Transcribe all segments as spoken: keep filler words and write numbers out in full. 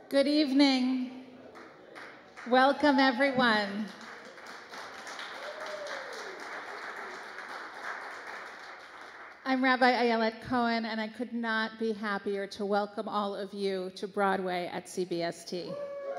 Good evening. Welcome, everyone. I'm Rabbi Ayelet Cohen, and I could not be happier to welcome all of you to Broadway at C B S T.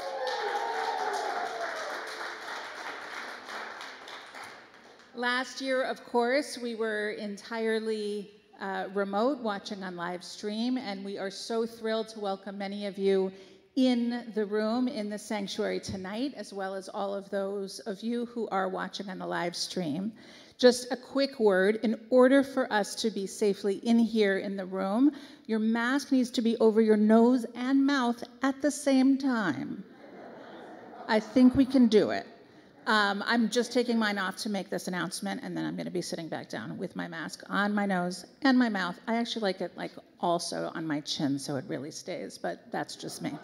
Last year, of course, we were entirely uh, remote, watching on live stream, and we are so thrilled to welcome many of you in the room, in the sanctuary tonight, as well as all of those of you who are watching on the live stream. Just a quick word, in order for us to be safely in here in the room, your mask needs to be over your nose and mouth at the same time. I think we can do it. Um, I'm just taking mine off to make this announcement, and then I'm going to be sitting back down with my mask on my nose and my mouth. I actually like it like also on my chin, so it really stays, but that's just me.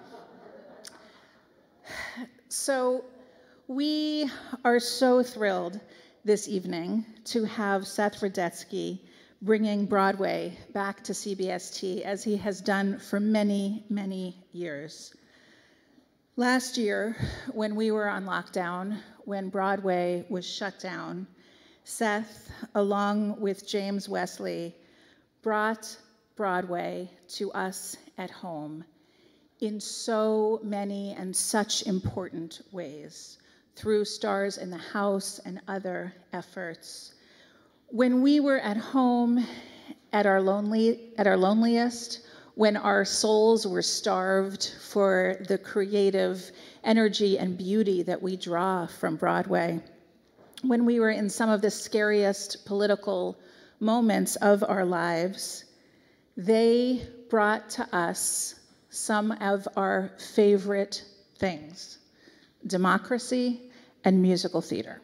So we are so thrilled this evening to have Seth Rudetsky bringing Broadway back to C B S T, as he has done for many, many years. Last year, when we were on lockdown, when Broadway was shut down, Seth, along with James Wesley, brought Broadway to us at home in so many and such important ways, through Stars in the House and other efforts. When we were at home at our lonely, at our loneliest, when our souls were starved for the creative energy and beauty that we draw from Broadway, when we were in some of the scariest political moments of our lives, they brought to us some of our favorite things: democracy and musical theater.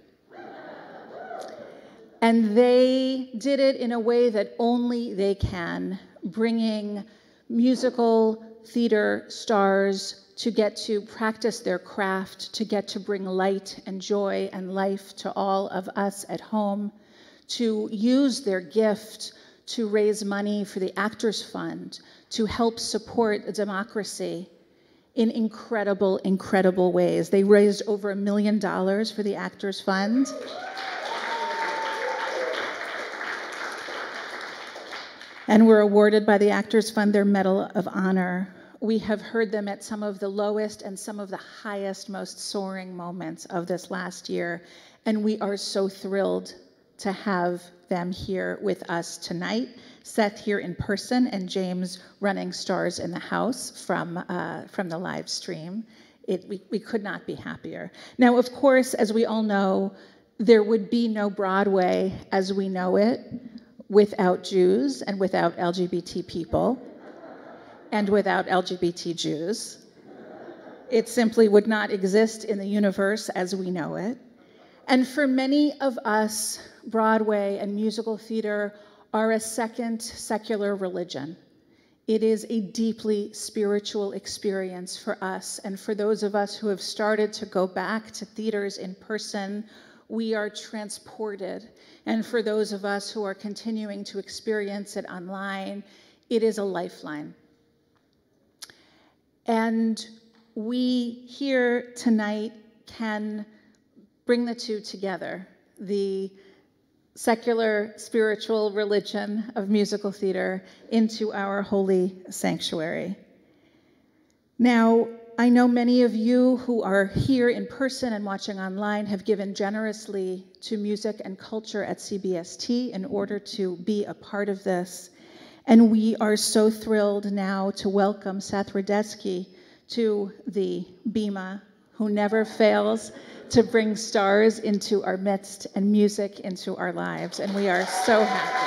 And they did it in a way that only they can, bringing musical theater stars to get to practice their craft, to get to bring light and joy and life to all of us at home, to use their gift to raise money for the Actors Fund, to help support democracy in incredible, incredible ways. They raised over a million dollars for the Actors Fund. And were awarded by the Actors Fund their Medal of Honor. We have heard them at some of the lowest and some of the highest, most soaring moments of this last year, and we are so thrilled to have them here with us tonight. Seth here in person, and James running Stars in the House from, uh, from the live stream. It, we, we could not be happier. Now, of course, as we all know, there would be no Broadway as we know it without Jews and without L G B T people and without L G B T Jews. It simply would not exist in the universe as we know it. And for many of us, Broadway and musical theater are a second secular religion. It is a deeply spiritual experience for us. And for those of us who have started to go back to theaters in person, we are transported. And for those of us who are continuing to experience it online, it is a lifeline. And we here tonight can bring the two together, the secular spiritual religion of musical theater into our holy sanctuary. Now, I know many of you who are here in person and watching online have given generously to music and culture at C B S T in order to be a part of this. And we are so thrilled now to welcome Seth Rudetsky to the Bima, who never fails to bring stars into our midst and music into our lives. And we are so happy.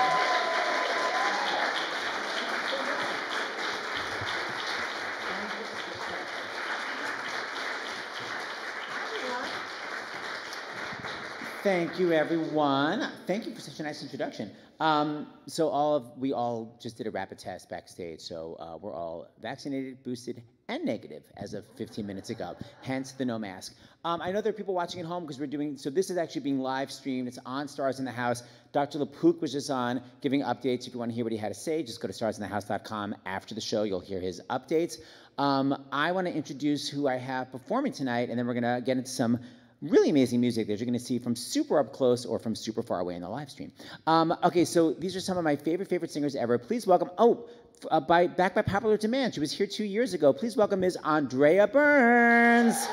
Thank you, everyone. Thank you for such a nice introduction. Um, so all of, we all just did a rapid test backstage, so uh, we're all vaccinated, boosted, and negative as of fifteen minutes ago, hence the no mask. Um, I know there are people watching at home because we're doing, so this is actually being live streamed. It's on Stars in the House. Doctor LaPook was just on giving updates. If you want to hear what he had to say, just go to stars in the house dot com. After the show, you'll hear his updates. Um, I want to introduce who I have performing tonight, and then we're going to get into some really amazing music that you're going to see from super up close or from super far away in the live stream. Um, okay, so these are some of my favorite, favorite singers ever. Please welcome, oh, uh, by, back by popular demand. She was here two years ago. Please welcome Miz Andréa Burns.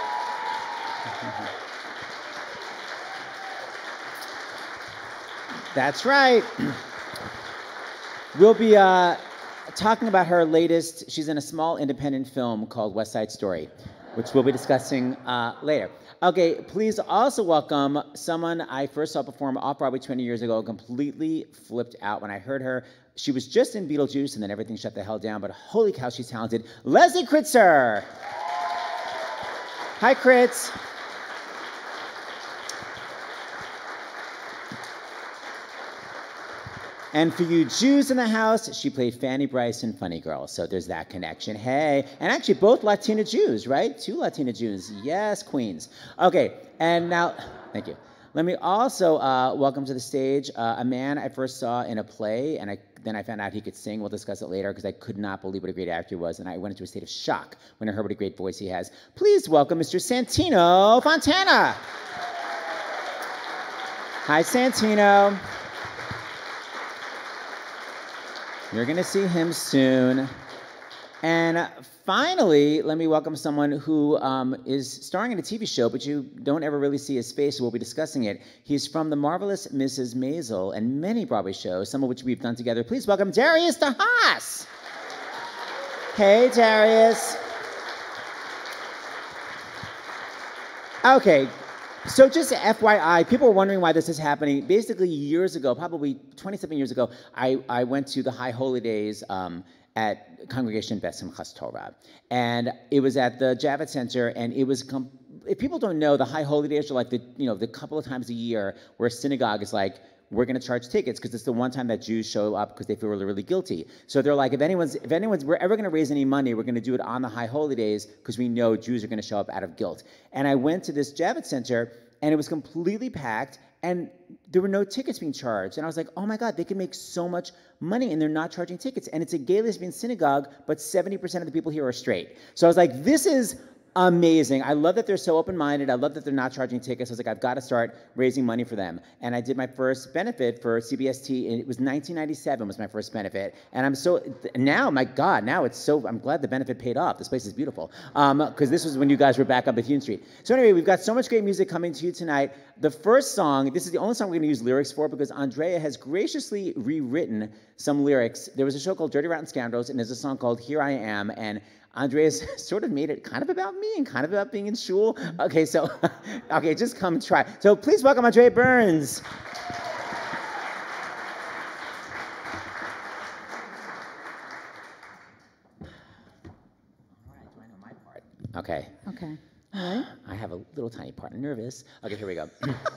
That's right. We'll be uh, talking about her latest. She's in a small independent film called West Side Story, which we'll be discussing uh, later. Okay, please also welcome someone I first saw perform off-Broadway twenty years ago, completely flipped out when I heard her. She was just in Beetlejuice, and then everything shut the hell down, but holy cow, she's talented. Leslie Kritzer! Hi, Kritz. And for you Jews in the house, she played Fanny Bryce in Funny Girl, so there's that connection. Hey, and actually both Latina Jews, right? Two Latina Jews. Yes, queens. Okay, and now, thank you. Let me also uh, welcome to the stage uh, a man I first saw in a play, and I, then I found out he could sing. We'll discuss it later, because I could not believe what a great actor he was, and I went into a state of shock when I heard what a great voice he has. Please welcome Mister Santino Fontana. Hi, Santino. You're going to see him soon. And finally, let me welcome someone who um, is starring in a T V show, but you don't ever really see his face, so we'll be discussing it. He's from The Marvelous Missus Maisel and many Broadway shows, some of which we've done together. Please welcome Darius de Haas. Hey, Darius. Okay. So just F Y I, people are wondering why this is happening. Basically, years ago, probably twenty-seven years ago, I, I went to the High Holy Days um, at Congregation Beit Simchat Torah. And it was at the Javits Center, and it was, com if people don't know, the High Holy Days are like the, you know, the couple of times a year where a synagogue is like, we're going to charge tickets because it's the one time that Jews show up because they feel really, really guilty. So they're like, if anyone's, if anyone's, we're ever going to raise any money, we're going to do it on the High Holy Days because we know Jews are going to show up out of guilt. And I went to this Javits Center, and it was completely packed, and there were no tickets being charged. And I was like, oh my God, they can make so much money, and they're not charging tickets. And it's a gay lesbian synagogue, but seventy percent of the people here are straight. So I was like, this is amazing. I love that they're so open-minded. I love that they're not charging tickets. I was like, I've got to start raising money for them. And I did my first benefit for C B S T, and it was nineteen ninety-seven was my first benefit. And I'm so, now, my God, now it's so, I'm glad the benefit paid off. This place is beautiful. Um, because this was when you guys were back up Bethune Street. So anyway, we've got so much great music coming to you tonight. The first song, this is the only song we're going to use lyrics for because Andréa has graciously rewritten some lyrics. There was a show called Dirty Rotten Scoundrels, and there's a song called Here I Am, and Andréa's sort of made it kind of about me and kind of about being in shul. Okay, so, okay, just come try. So please welcome Andréa Burns. All right, do I know my part? Okay. Okay. All right. I have a little tiny part. I'm nervous. Okay, here we go.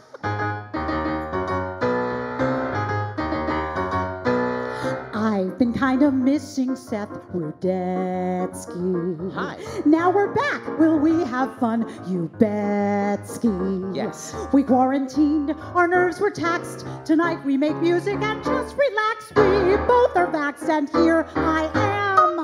I've been kind of missing Seth Rudetsky. Hi. Now we're back. Will we have fun? You betsky. Yes. We quarantined. Our nerves were taxed. Tonight we make music and just relax. We both are vaxxed, and here I am.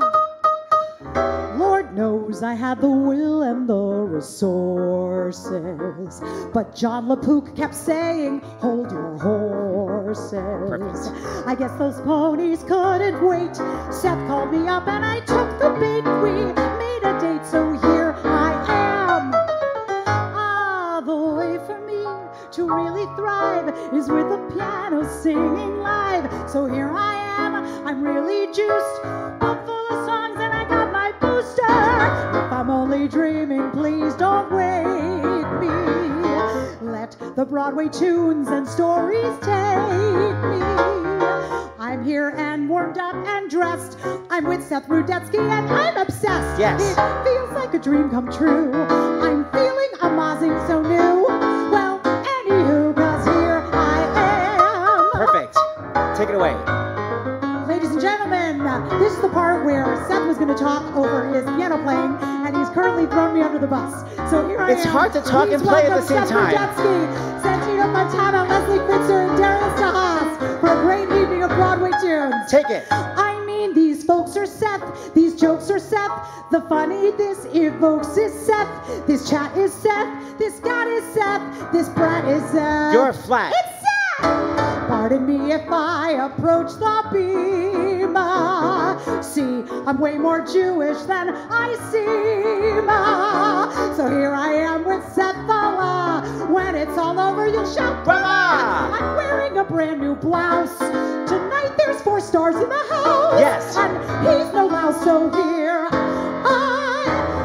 Lord knows I had the will and the resources, but John LaPook kept saying, hold your horses. Perfect. I guess those ponies couldn't wait. Seth called me up and I took the bait. We made a date, so here I am. Ah, the way for me to really thrive is with the piano singing live. So here I am, I'm really juiced, but full of songs, and I got my booster. If I'm only dreaming, please don't wake me. Let the Broadway tunes and stories take me. I'm here and warmed up and dressed. I'm with Seth Rudetsky and I'm obsessed. Yes. It feels like a dream come true. I'm feeling amazing, so new. Well, anywho, 'cause here I am. Perfect. the part where Seth was going to talk over his piano playing, and he's currently thrown me under the bus. So here I It's am. hard to talk Please and play at the welcome same Seth time. Rudetsky, Santino Fontana, Leslie Kritzer, and Darius de Haas for a great evening of Broadway tunes. Take it. I mean, these folks are Seth, these jokes are Seth, the funny this evokes is Seth, this chat is Seth, this God is Seth, this brat is Seth. You're flat. It's Seth! Pardon me if I approach the beam. uh, See, I'm way more Jewish than I seem. uh, So here I am with Seth. uh, When it's all over, you'll shout, Brava! I'm wearing a brand new blouse. Tonight there's four stars in the house. Yes. And he's no louse, so here I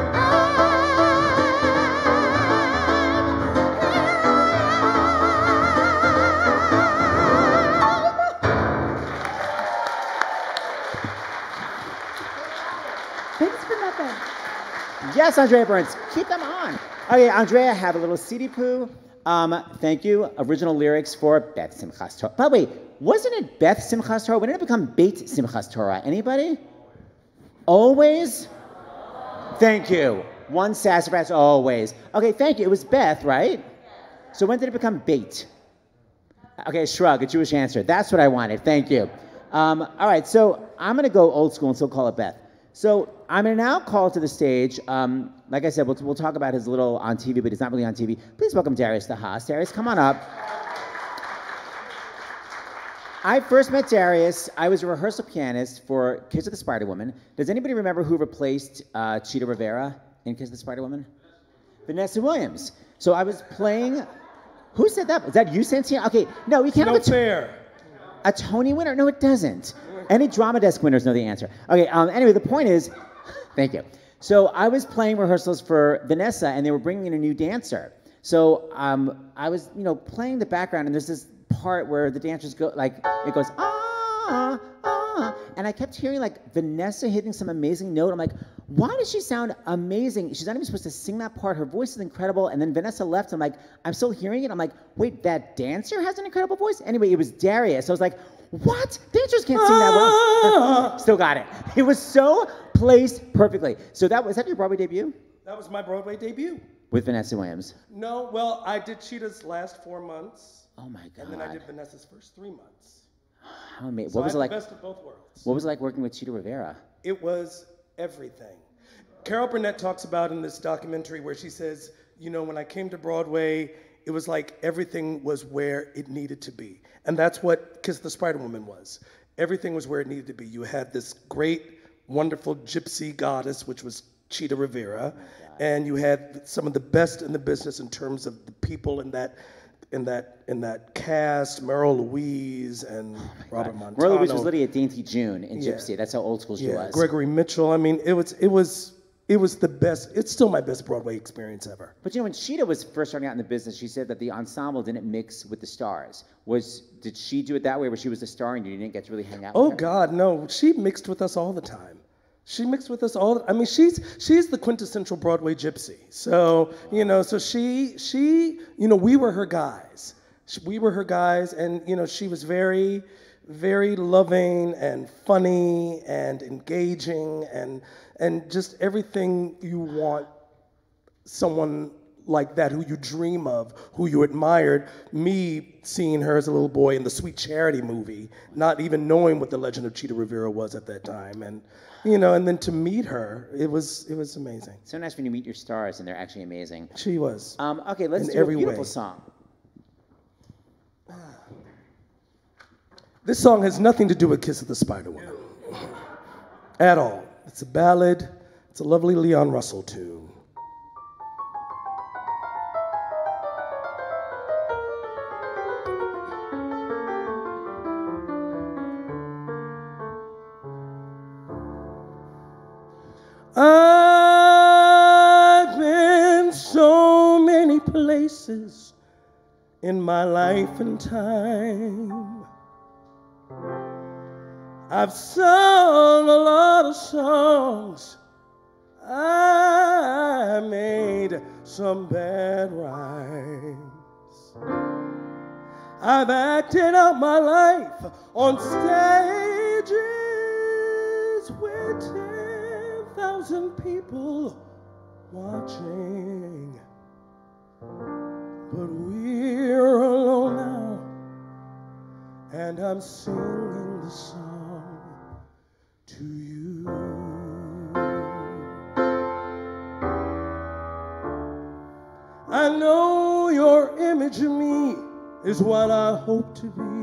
am. Thanks for nothing. Yes, Andrea Burns. Keep them on. Okay, Andrea, have a little C D poo. Um, thank you. Original lyrics for Beit Simchat Torah. By the way, wasn't it Beit Simchat Torah? When did it become Beit Simchat Torah? Anybody? Always? Thank you. One sassafras, always. Okay, thank you. It was Beth, right? So when did it become Beit? Okay, shrug, a Jewish answer. That's what I wanted. Thank you. Um, all right, so I'm going to go old school and still call it Beth. So I'm going to now call to the stage, um, like I said, we'll, we'll talk about his little on T V, but he's not really on T V. Please welcome Darius de Haas. Darius, come on up. I first met Darius. I was a rehearsal pianist for Kiss of the Spider Woman. Does anybody remember who replaced uh, Cheetah Rivera in Kiss of the Spider Woman? Vanessa Williams. So I was playing. Who said that? Is that you, Santino? Okay, no, we can't No have a, t- fair. a Tony winner. No, it doesn't. Any drama desk winners know the answer. Okay. Um, anyway, the point is, thank you. So I was playing rehearsals for Vanessa, and they were bringing in a new dancer. So um, I was, you know, playing the background, and there's this part where the dancers go, like, it goes, ah, ah, and I kept hearing, like, Vanessa hitting some amazing note. I'm like, why does she sound amazing? She's not even supposed to sing that part. Her voice is incredible. And then Vanessa left. I'm like, I'm still hearing it. I'm like, wait, that dancer has an incredible voice? Anyway, it was Darius. I was like, what? Dancers can't sing that well. Still got it. It was so placed perfectly. So that was that your Broadway debut? That was my Broadway debut. With Vanessa Williams. No, well, I did Cheetah's last four months. Oh my God. And then I did Vanessa's first three months. How amazing. So What was I it had like? the best of both worlds. What was it like working with Cheetah Rivera? It was everything. Carol Burnett talks about in this documentary where she says, you know, when I came to Broadway, it was like everything was where it needed to be. And that's what Kiss the Spider Woman was. Everything was where it needed to be. You had this great, wonderful gypsy goddess, which was Cheetah Rivera, and you had some of the best in the business in terms of the people in that in that in that cast, Merle Louise and Robert Montano. Merle Louise was literally a dainty June in Yeah. Gypsy. That's how old school she Yeah, was. Gregory Mitchell. I mean, it was it was it was the best. It's still my best Broadway experience ever. But you know, when Cheetah was first starting out in the business, she said that the ensemble didn't mix with the stars. Was did she do it that way, where she was the star and you didn't get to really hang out Oh with her? God, no. She mixed with us all the time. She mixed with us all. I mean, she's she's the quintessential Broadway gypsy. So you know, so she she you know, we were her guys. She- We were her guys, and you know, she was very, very loving and funny and engaging and and just everything you want someone like that, who you dream of, who you admired. Me seeing her as a little boy in the Sweet Charity movie, not even knowing what the legend of Cheetah Rivera was at that time, and you know, and then to meet her, it was it was amazing. So nice when you meet your stars and they're actually amazing. She was. Um, okay, let's In do every a beautiful way. song. This song has nothing to do with Kiss of the Spider Woman at all. It's a ballad. It's a lovely Leon Russell tune. I've been so many places in my life and time. I've sung a lot of songs. I made some bad rhymes. I've acted out my life on stages where with ten thousand people watching. But we're alone now, and I'm singing the song to you. I know your image of me is what I hope to be.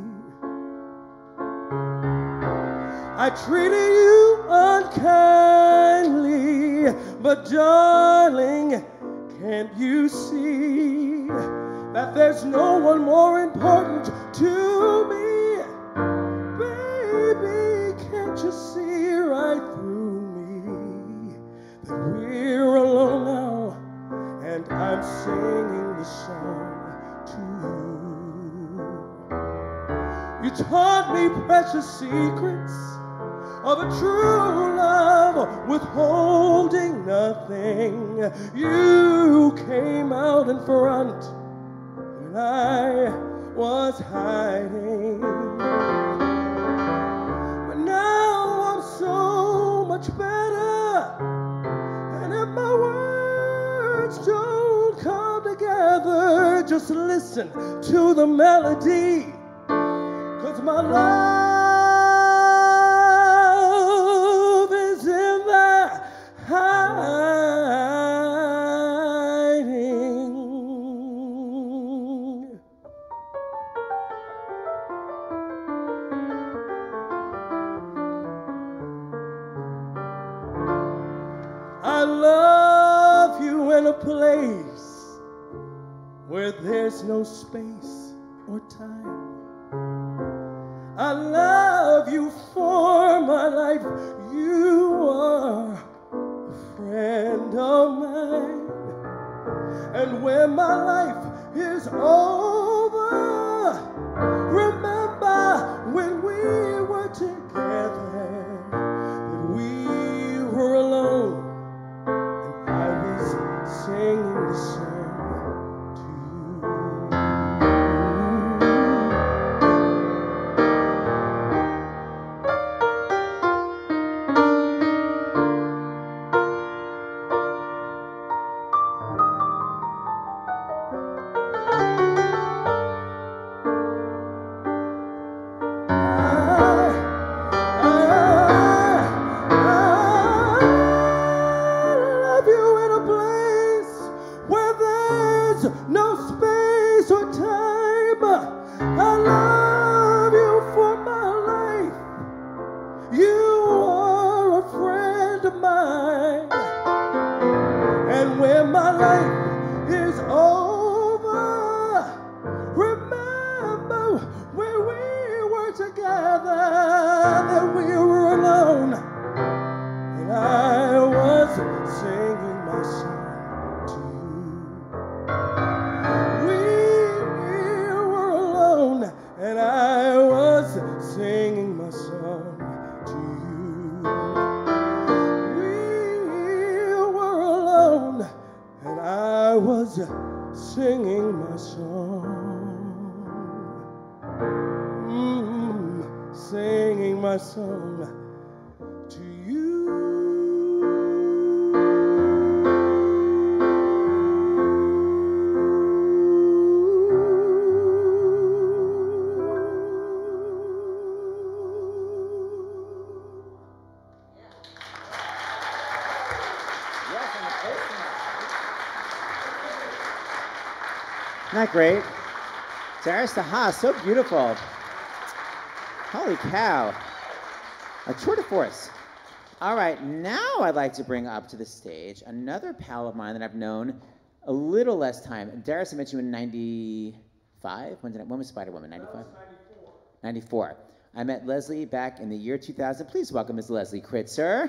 I treated you unkindly, but darling, can't you see that there's no one more important to me? Baby, can't you see right through me that we're alone now, and I'm singing the song to you. You taught me precious secrets of a true love, withholding nothing. You came out in front when I was hiding. But now I'm so much better, and if my words don't come together, just listen to the melody, 'cause my love hiding. I love you in a place where there's no space or time. I love you for my life. You are a friend of mine. And when my life is over, remember when we were together, that we were alone, and I was singing the song to no space or time. I love you for my life. You are a friend of mine. And when my life is over, remember when we were together, that we were alone, and I was singing my song. And I was singing my song to you. We were alone, and I was singing my song. Mm, singing my song to you. Isn't that great? Darius de Haas, so beautiful. Holy cow. A tour de force. All right, now I'd like to bring up to the stage another pal of mine that I've known a little less time. Darius, I met you in ninety-five? When, did I, when was Spider-Woman, ninety-five? ninety-four. ninety-four. I met Leslie back in the year two thousand. Please welcome Miz Leslie Kritzer.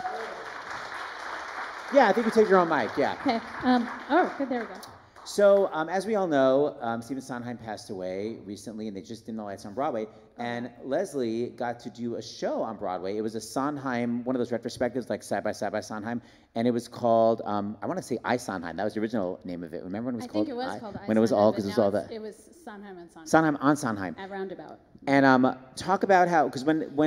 Yeah, I think you take your own mic, yeah. Okay. Um, oh, good, there we go. So, um, as we all know, um, Stephen Sondheim passed away recently, and they just dimmed the lights on Broadway. And Leslie got to do a show on Broadway. It was a Sondheim, one of those retrospectives, like Side by Side by Sondheim, and it was called, um, I want to say I Sondheim. That was the original name of it. Remember when it was I called? think it was I, called I when it was all, because it was all the. the. It was Sondheim and Sondheim. Sondheim on Sondheim. At Roundabout. And um, talk about how, because when when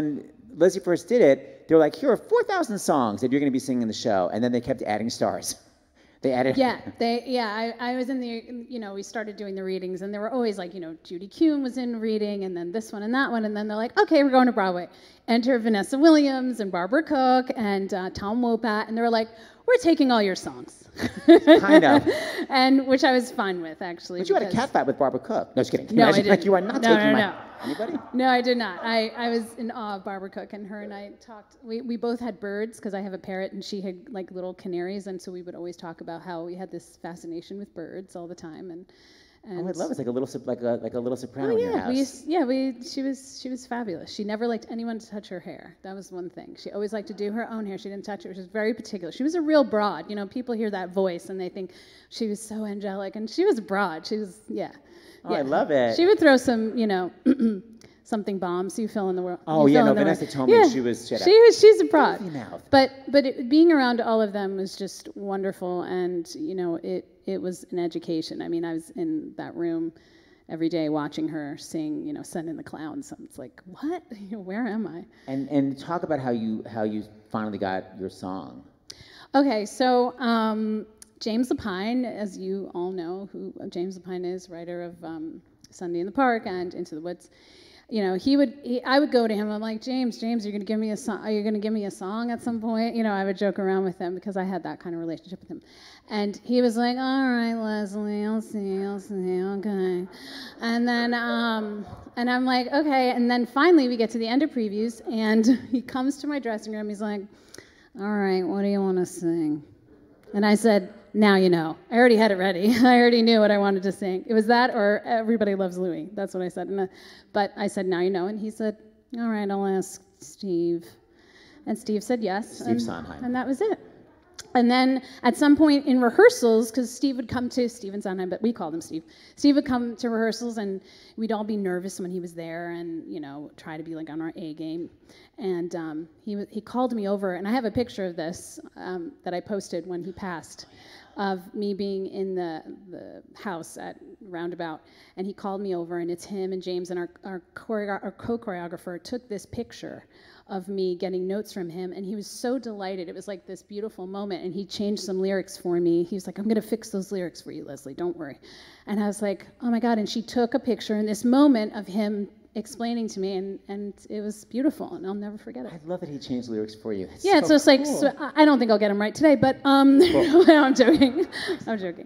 Leslie first did it, they were like, here are four thousand songs that you're going to be singing in the show. And then they kept adding stars. They added. Yeah, they, yeah, I, I was in the, you know, we started doing the readings, and there were always like, you know, Judy Kuhn was in reading, and then this one and that one, and then they're like, okay, we're going to Broadway. Enter Vanessa Williams and Barbara Cook and uh, Tom Wopat, and they were like, we're taking all your songs. Kind of. And which I was fine with, actually. But you had a cat fight with Barbara Cook. No, just kidding. No, I Imagine, didn't. Like you are not no, taking no, my... no. Anybody? No, I did not. I, I was in awe of Barbara Cook, and her and I talked. We, we both had birds because I have a parrot and she had like little canaries, and so we would always talk about how we had this fascination with birds all the time. And, and oh, I love it. It's like a little sop- like a like a little soprano oh, in your yeah, house. we used, yeah, we she was she was fabulous. She never liked anyone to touch her hair. That was one thing. She always liked to do her own hair. She didn't touch it. She was very particular. She was a real broad. You know, people hear that voice and they think she was so angelic, and she was a broad. She was yeah. Oh, yeah. I love it. She would throw some, you know. Something bombs you fill in the world. Oh yeah, no, Vanessa told me yeah. she was shit. She was she's a broad. Mouth. But but it, being around all of them was just wonderful, and you know it it was an education. I mean, I was in that room every day watching her sing, you know, Send in the Clowns. It's like, what? Where am I? And and talk about how you how you finally got your song. Okay, so um, James Lapine, as you all know, who James Lapine is, writer of um, Sunday in the Park and Into the Woods. You know, he would. He, I would go to him. I'm like, James, James, you're gonna give me a song. Are you gonna give me a song at some point? You know, I would joke around with him because I had that kind of relationship with him. And he was like, all right, Leslie, I'll see, I'll see, okay. And then, um, and I'm like, okay. And then finally, we get to the end of previews, and he comes to my dressing room. He's like, all right, what do you want to sing? And I said, now you know. I already had it ready. I already knew what I wanted to sing. It was that or Everybody Loves Louie. That's what I said. And, uh, but I said, now you know. And he said, all right, I'll ask Steve. And Steve said yes. Steve and, Sondheim. And that was it. And then at some point in rehearsals, because Steve would come to, Steven Sondheim, but we called him Steve. Steve would come to rehearsals, and we'd all be nervous when he was there and, you know, try to be like on our A game. And um, he he called me over, and I have a picture of this um, that I posted when he passed, of me being in the, the house at Roundabout, and he called me over, and it's him and James, and our, our, choreo- our co-choreographer took this picture of me getting notes from him, and he was so delighted. It was like this beautiful moment, and he changed some lyrics for me. He was like, I'm going to fix those lyrics for you, Leslie, don't worry. And I was like, oh my God, and she took a picture in this moment of him explaining to me, and, and it was beautiful, and I'll never forget it. I love that he changed lyrics for you. It's yeah, so so it's like, cool. so I don't think I'll get them right today, but um, cool. No, I'm joking. I'm joking.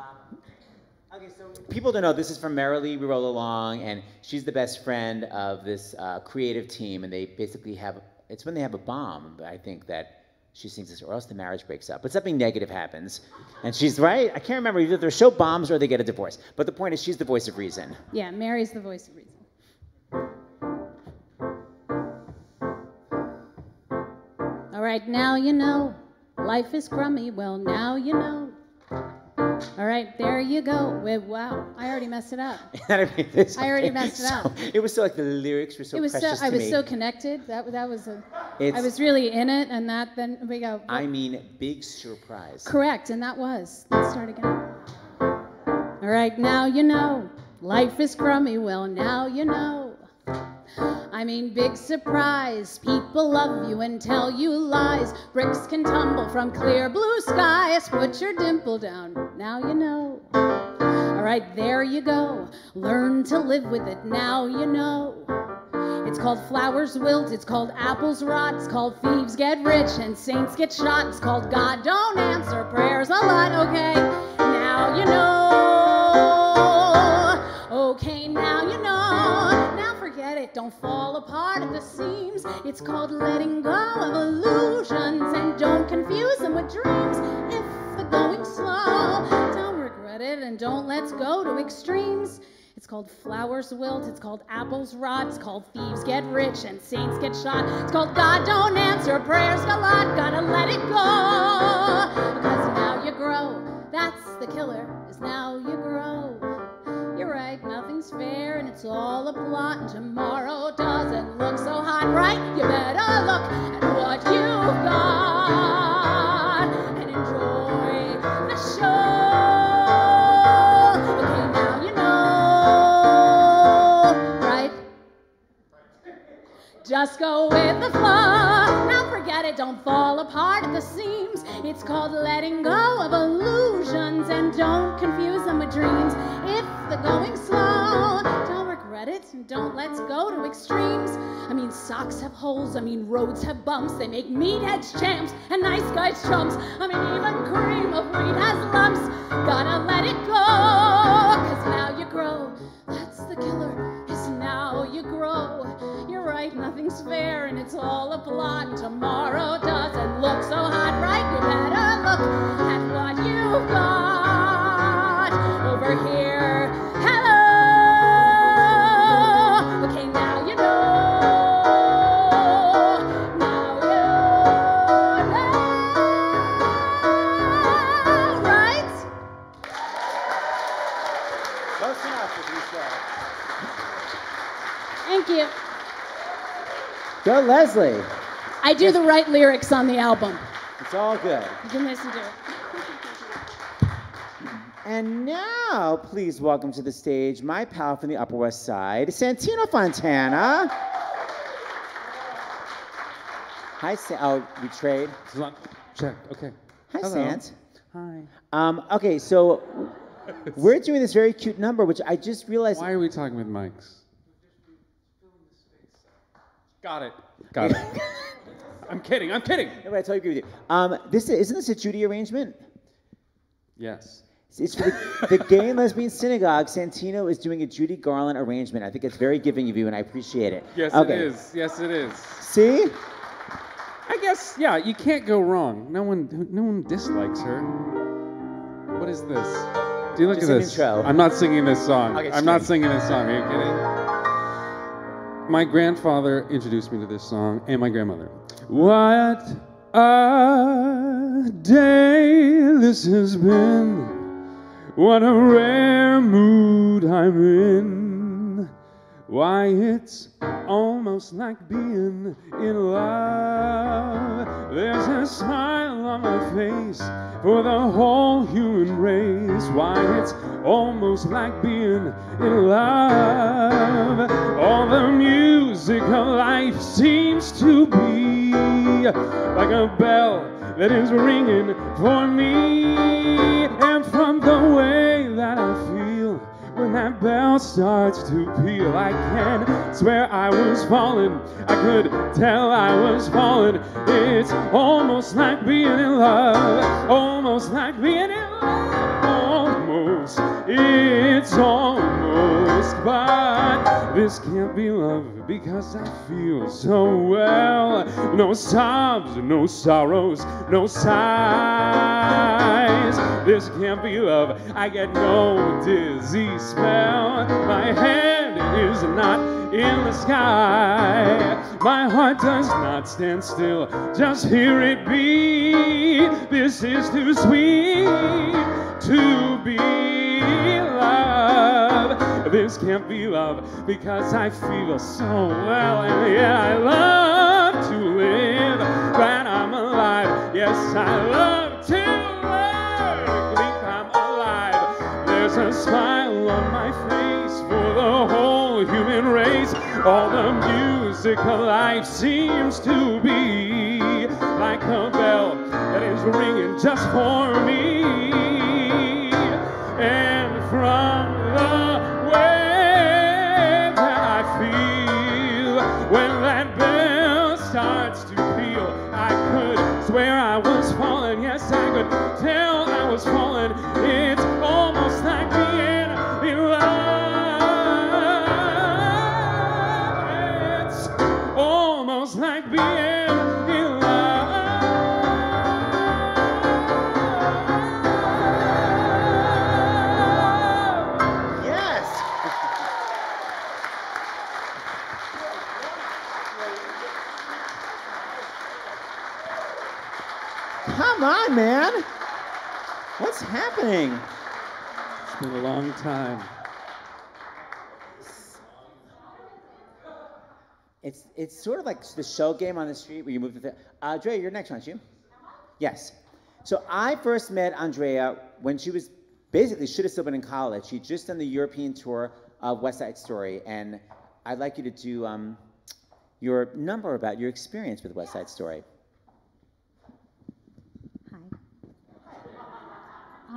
Okay, so people don't know, this is from Merrily We Roll Along, and she's the best friend of this uh, creative team, and they basically have, it's when they have a bomb, I think, that she sings this, or else the marriage breaks up. But something negative happens, and she's right. I can't remember, either they show bombs or they get a divorce. But the point is, she's the voice of reason. Yeah, Mary's the voice of reason. All right, now you know, life is crummy, well, now you know. All right, there you go. Wait, wow, I already messed it up. I, mean, this, I already messed it up. So, it was so like the lyrics were so it was precious so, I to was me. so connected. That that was a. It's, I was really in it, and that then we go. I mean, big surprise. Correct, and that was. Let's start again. All right, now you know, life is crummy. Well, now you know. I mean, big surprise. People love you and tell you lies. Bricks can tumble from clear blue skies. Put your dimple down. Now you know. All right, there you go. Learn to live with it. Now you know. It's called flowers wilt. It's called apples rot. It's called thieves get rich and saints get shot. It's called God don't answer prayers a lot. Okay, now you know. Okay, now you know. Forget it, don't fall apart at the seams. It's called letting go of illusions, and don't confuse them with dreams. If the going's slow, don't regret it, and don't let's go to extremes. It's called flowers wilt, it's called apples rot, it's called thieves get rich and saints get shot. It's called God don't answer prayers a lot, gotta let it go. Because now you grow, that's the killer, is now you grow. You're right, nothing's fair, and it's all a plot, and tomorrow doesn't look so hot, right? You better look at what you've got and enjoy the show. Okay, now you know, right? Just go with the flow. it don't fall apart at the seams. It's called letting go of illusions, and don't confuse them with dreams. If the going's slow, don't regret it, and don't let's go to extremes. I mean, socks have holes, I mean, roads have bumps. They make meatheads champs and nice guys chumps. I mean, even cream of wheat has lumps. Gotta let it go, cause now you grow. That's the killer, is now you grow. You're right, nothing's fair, and it's all a plot. Tomorrow doesn't look so hot, right? You better look at what you've got over here. Hello! Okay, now you know. Now you know, right? Close enough, as we say. Thank you. Go, Leslie. I do the right lyrics on the album. It's all good. You can listen to it. And now, please welcome to the stage my pal from the Upper West Side, Santino Fontana. Hi, Sa- oh, we trade. Check, okay. Hi, Hello. Sant. Hi. Um, okay, so we're doing this very cute number, which I just realized. Why are we talking with mics? Got it. Got it. I'm kidding, I'm kidding. No, but I totally agree with you. Um, this isn't this a Judy arrangement? Yes. It's for the, the Gay and Lesbian Synagogue. Santino is doing a Judy Garland arrangement. I think it's very giving of you, and I appreciate it. Yes, okay. it is. Yes, it is. See? I guess, yeah, you can't go wrong. No one, no one dislikes her. What is this? Do you look Just at an this? intro. I'm not singing this song. Okay, I'm not straight. singing this song. Are you kidding? My grandfather introduced me to this song, and my grandmother. What a day this has been. What a rare mood I'm in. Why, it's almost like being in love. There's a smile on my face for the whole human race. Why, it's almost like being in love. All the music of life seems to be like a bell that is ringing for me. And from the way that I feel when that bell starts to peal, I can swear I was falling. I could tell I was falling. It's almost like being in love. Almost like being in love. Almost. It's almost. But this can't be love because I feel so well. No sobs, no sorrows, no sighs. This can't be love. I get no dizzy spell. My head is not in the sky. My heart does not stand still. Just hear it beat. This is too sweet to be love. This can't be love because I feel so well. And yeah, I love to live. Glad I'm alive. Yes, I love to live. Think I'm alive. There's a smile on my face for the whole human race. All the music of life seems to be like a bell that is ringing just for me. And from the way that I feel when that bell starts to peal, I could swear I was falling. Yes, I could tell I was falling. It's almost like being in love. It's almost like being in love. Yes. Come on, man. What's happening? It's been a long time. It's it's sort of like the show game on the street where you move to the. Uh, Andrea, you're next, aren't you? Yes. So I first met Andrea when she was basically should have still been in college. She'd just done the European tour of West Side Story, and I'd like you to do um, your number about your experience with West Side Story.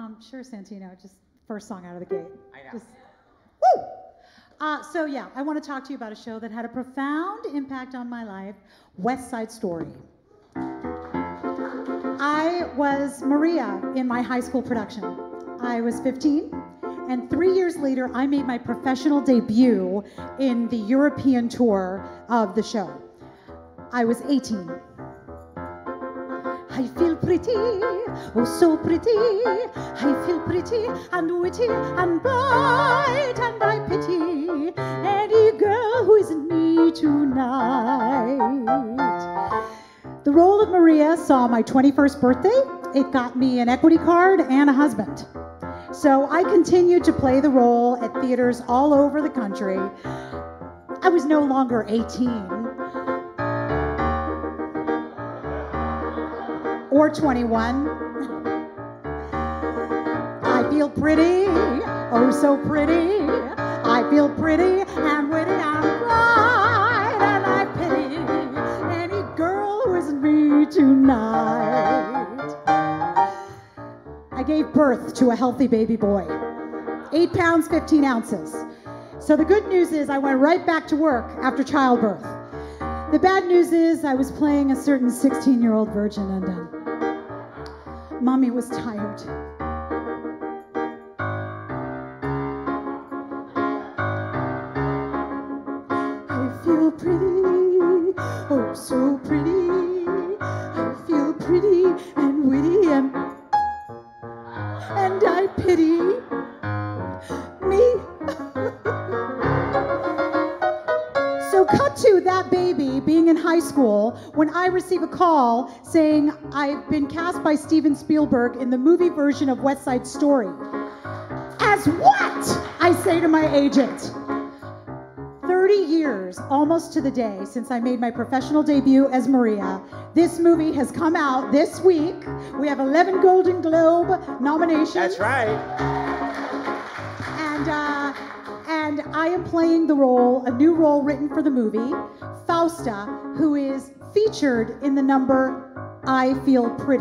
Um, sure, Santino. Just first song out of the gate. I know. Just, woo! Uh, so yeah, I want to talk to you about a show that had a profound impact on my life, West Side Story. I was Maria in my high school production. I was fifteen, and three years later, I made my professional debut in the European tour of the show. I was eighteen. I feel pretty, oh so pretty. I feel pretty and witty and bright, and I pity any girl who isn't me tonight. The role of Maria saw my twenty-first birthday. It got me an equity card and a husband. So I continued to play the role at theaters all over the country. I was no longer eighteen. Or twenty-one. I feel pretty, oh so pretty. I feel pretty and witty and bright, and I pity any girl who isn't me tonight. I gave birth to a healthy baby boy, eight pounds, fifteen ounces. So the good news is I went right back to work after childbirth. The bad news is I was playing a certain sixteen-year-old virgin, and um, Mommy was tired. I feel pretty, oh so pretty. I feel pretty and witty and, and I pity me. So cut to that baby being in high school when I receive a call saying I've been cast by Steven Spielberg in the movie version of West Side Story. As what? I say to my agent. thirty years, almost to the day, since I made my professional debut as Maria. This movie has come out this week. We have eleven Golden Globe nominations. That's right. And, uh, and I am playing the role, a new role written for the movie, Fausta, who is featured in the number I Feel Pretty.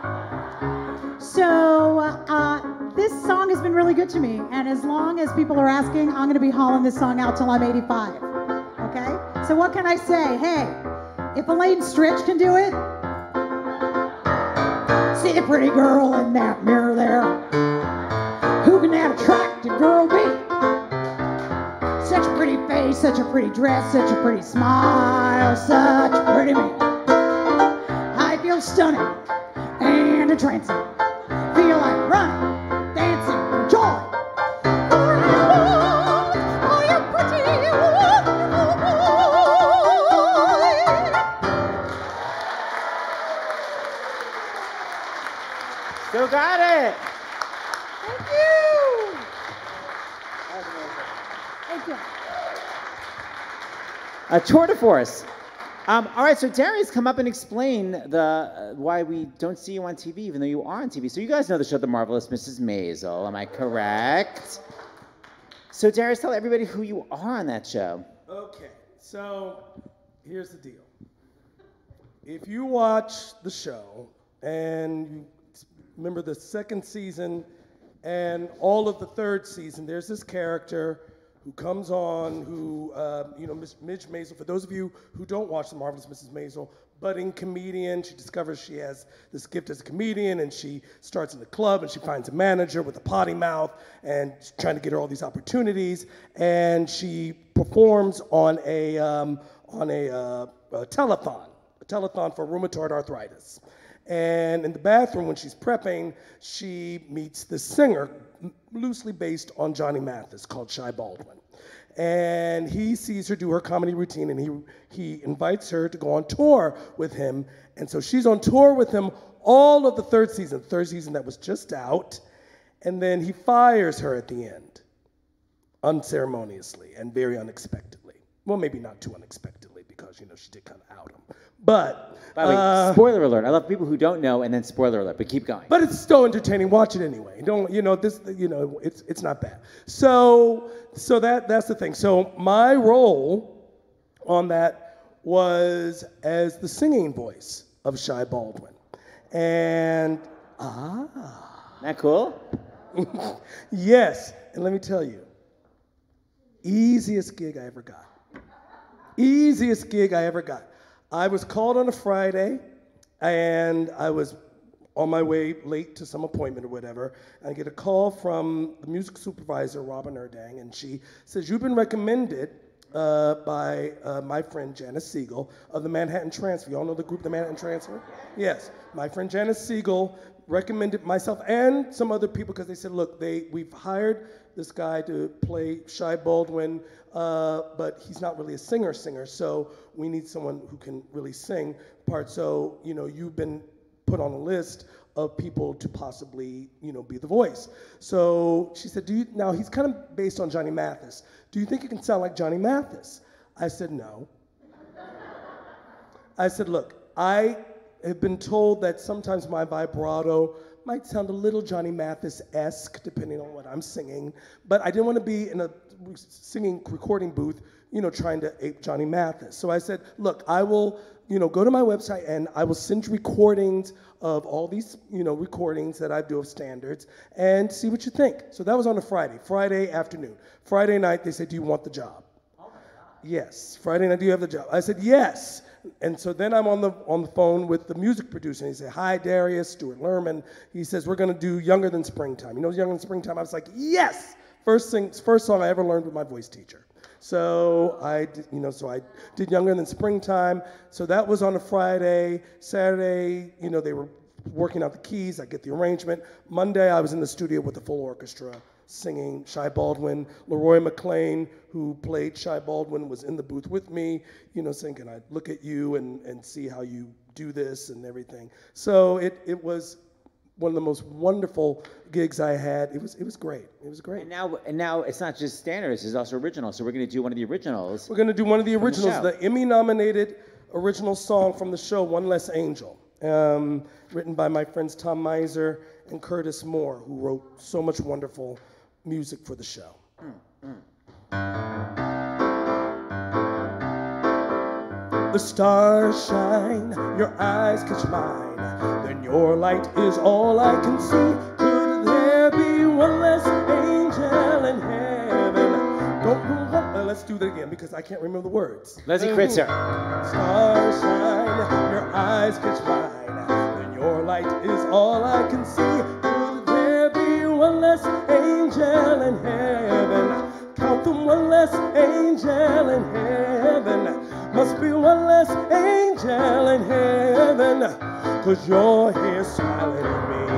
So uh, this song has been really good to me, and as long as people are asking, I'm going to be hauling this song out till I'm eighty-five. Okay? So what can I say? Hey, if Elaine Stritch can do it, see the pretty girl in that mirror there. Who can that attractive girl be? Such a pretty face, such a pretty dress, such a pretty smile, such a pretty me. I feel stunning and entrancing. Feel like running, dancing for joy. Oh, you're pretty, Still got it. Thank you. Thank you. A tour de force. Um, all right, so Darius, come up and explain the uh, why we don't see you on T V, even though you are on T V. So you guys know the show, The Marvelous Missus Maisel. Am I correct? So Darius, tell everybody who you are on that show. Okay, so here's the deal. If you watch the show and you remember the second season and all of the third season, there's this character who comes on, who, uh, you know, Miss Midge Maisel, for those of you who don't watch The Marvelous Missus Maisel, budding comedian, she discovers she has this gift as a comedian, and she starts in the club, and she finds a manager with a potty mouth, and she's trying to get her all these opportunities, and she performs on a, um, on a, uh, a telethon, a telethon for rheumatoid arthritis. And in the bathroom, when she's prepping, she meets this singer, loosely based on Johnny Mathis, called Shy Baldwin. And he sees her do her comedy routine, and he, he invites her to go on tour with him. And so she's on tour with him all of the third season, third season that was just out. And then he fires her at the end, unceremoniously and very unexpectedly. Well, maybe not too unexpectedly, because, you know, she did kind of out him. But, By the way, uh, spoiler alert. I love people who don't know, and then spoiler alert, but keep going. But it's still entertaining. Watch it anyway. Don't, you know, this, you know, it's it's not bad. So, so that that's the thing. So my role on that was as the singing voice of Shy Baldwin. And, ah. Isn't that cool? Yes, and let me tell you, easiest gig I ever got. Easiest gig I ever got. I was called on a Friday, and I was on my way late to some appointment or whatever, and I get a call from the music supervisor, Robin Erdang, and she says, you've been recommended uh, by uh, my friend Janice Siegel of the Manhattan Transfer. You all know the group, the Manhattan Transfer? Yes, my friend Janice Siegel recommended myself and some other people because they said, look, they we've hired this guy to play Shy Baldwin, uh, but he's not really a singer singer, so we need someone who can really sing parts. So, you know, you've been put on a list of people to possibly, you know, be the voice. So she said, do you, now he's kind of based on Johnny Mathis. Do you think you can sound like Johnny Mathis? I said, no. I said, look, I have been told that sometimes my vibrato might sound a little Johnny Mathis-esque, depending on what I'm singing, but I didn't want to be in a singing recording booth, you know, trying to ape Johnny Mathis. So I said, look, I will, you know, go to my website and I will send you recordings of all these, you know, recordings that I do of standards and see what you think. So that was on a Friday, Friday afternoon. Friday night, they said, do you want the job? Oh my God. Yes. Friday night, do you have the job? I said, yes. And so then I'm on the on the phone with the music producer, and he said, hi, Darius, Stuart Lerman. He says, we're going to do Younger Than Springtime. You know Younger Than Springtime? I was like, yes! First, sing, first song I ever learned with my voice teacher. So I, did, you know, so I did Younger Than Springtime. So that was on a Friday. Saturday, you know, they were working out the keys. I get the arrangement. Monday, I was in the studio with the full orchestra singing Shy Baldwin. Leroy McLean, who played Shy Baldwin, was in the booth with me, you know, saying, can I look at you and, and see how you do this and everything. So it, it was one of the most wonderful gigs I had. It was it was great. It was great. And now, and now it's not just standards, it's also originals. So we're going to do one of the originals. We're going to do one of the originals, the, the Emmy-nominated original song from the show, One Less Angel, um, written by my friends Tom Miser and Curtis Moore, who wrote so much wonderful music for the show. Mm, mm. The stars shine, your eyes catch mine, then your light is all I can see. Could there be one less angel in heaven? Don't move on. Uh, let's do that again because I can't remember the words. Leslie Kritzer. Stars shine, your eyes catch mine, then your light is all I can see. Could there be one less angel in heaven? Count them, one less angel in heaven. Must be one less angel in heaven, cause you're here smiling at me.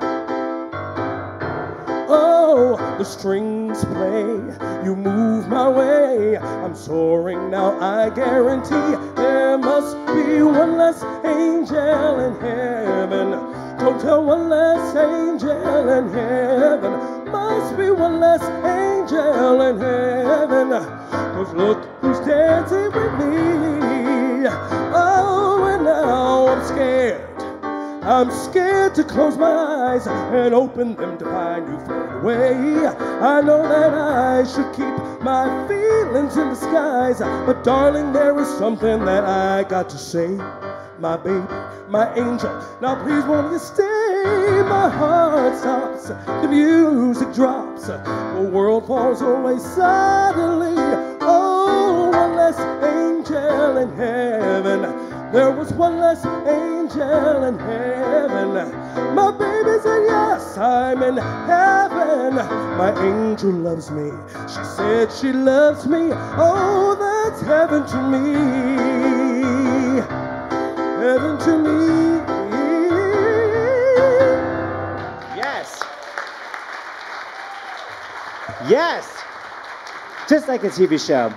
Oh, the strings play, you move my way. I'm soaring now, I guarantee. There must be one less angel in heaven. Don't tell one less angel in heaven. Must be one less angel in heaven. Cause look who's dancing with me. Oh, and now I'm scared. I'm scared to close my eyes and open them to find you fade away. I know that I should keep my feelings in disguise, but darling, there is something that I got to say. My baby, my angel, now please won't you stay? My heart stops, the music drops, the world falls away suddenly. Oh, one less angel in heaven. There was one less angel in heaven. My baby said yes, I'm in heaven. My angel loves me. She said she loves me. Oh, that's heaven to me. Heaven to me. Yes. Yes. Just like a T V show.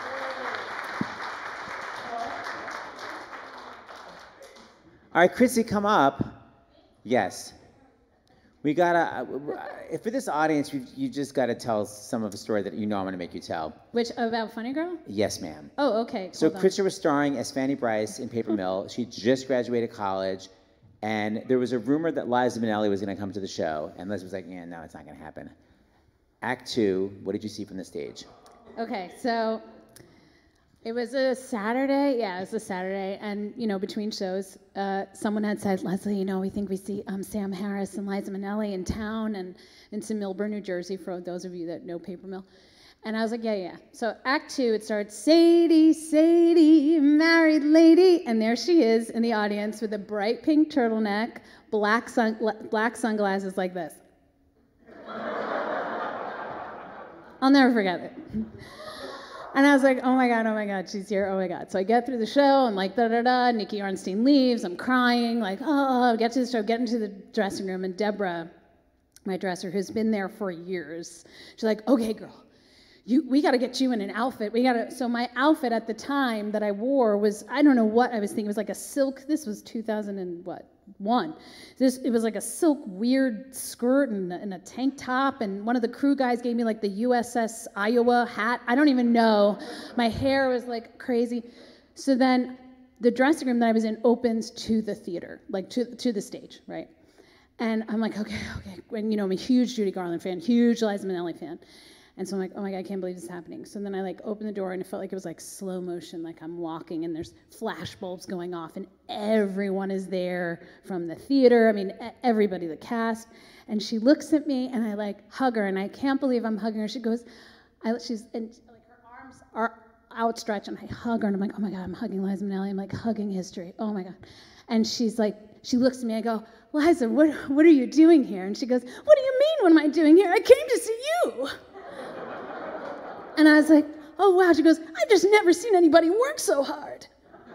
All right, Chrissy, come up. Yes. We gotta, uh, for this audience, you, you just gotta tell some of a story that you know I'm gonna make you tell. Which, about Funny Girl? Yes, ma'am. Oh, okay. So Hold on. Kritzer was starring as Fanny Bryce in Paper Mill. She just graduated college, and there was a rumor that Liza Minnelli was gonna come to the show, and Liz was like, yeah, no, it's not gonna happen. Act two, what did you see from the stage? Okay, so It was a Saturday. Yeah, it was a Saturday. And, you know, between shows, uh, someone had said, Leslie, you know, we think we see um, Sam Harris and Liza Minnelli in town and it's in Millburn, New Jersey, for those of you that know Paper Mill. And I was like, yeah, yeah. So act two, it starts, Sadie, Sadie, married lady. And there she is in the audience with a bright pink turtleneck, black, sun black sunglasses like this. I'll never forget it. And I was like, oh my God, oh my God, she's here, oh my God. So I get through the show, I'm like, da-da-da, Nikki Arnstein leaves, I'm crying, like, oh, get to the show, get into the dressing room, and Deborah, my dresser, who's been there for years, she's like, okay, girl, you, we gotta get you in an outfit, we gotta, so my outfit at the time that I wore was, I don't know what I was thinking, it was like a silk, this was two thousand and what? One. This, it was like a silk weird skirt and, and a tank top, and one of the crew guys gave me like the U S S Iowa hat. I don't even know. My hair was like crazy. So then the dressing room that I was in opens to the theater, like to, to the stage, right? And I'm like, okay, okay. And you know, I'm a huge Judy Garland fan, huge Liza Minnelli fan. And so I'm like, oh my God, I can't believe this is happening. So then I like opened the door and it felt like it was like slow motion, like I'm walking and there's flash bulbs going off and everyone is there from the theater. I mean, everybody, the cast. And she looks at me and I like hug her and I can't believe I'm hugging her. She goes, I, she's, and like her arms are outstretched and I hug her and I'm like, oh my God, I'm hugging Liza Minnelli. I'm like hugging history. Oh my God. And she's like, she looks at me, I go, Liza, what, what are you doing here? And she goes, what do you mean, what am I doing here? I came to see you. And I was like, oh, wow. She goes, I've just never seen anybody work so hard.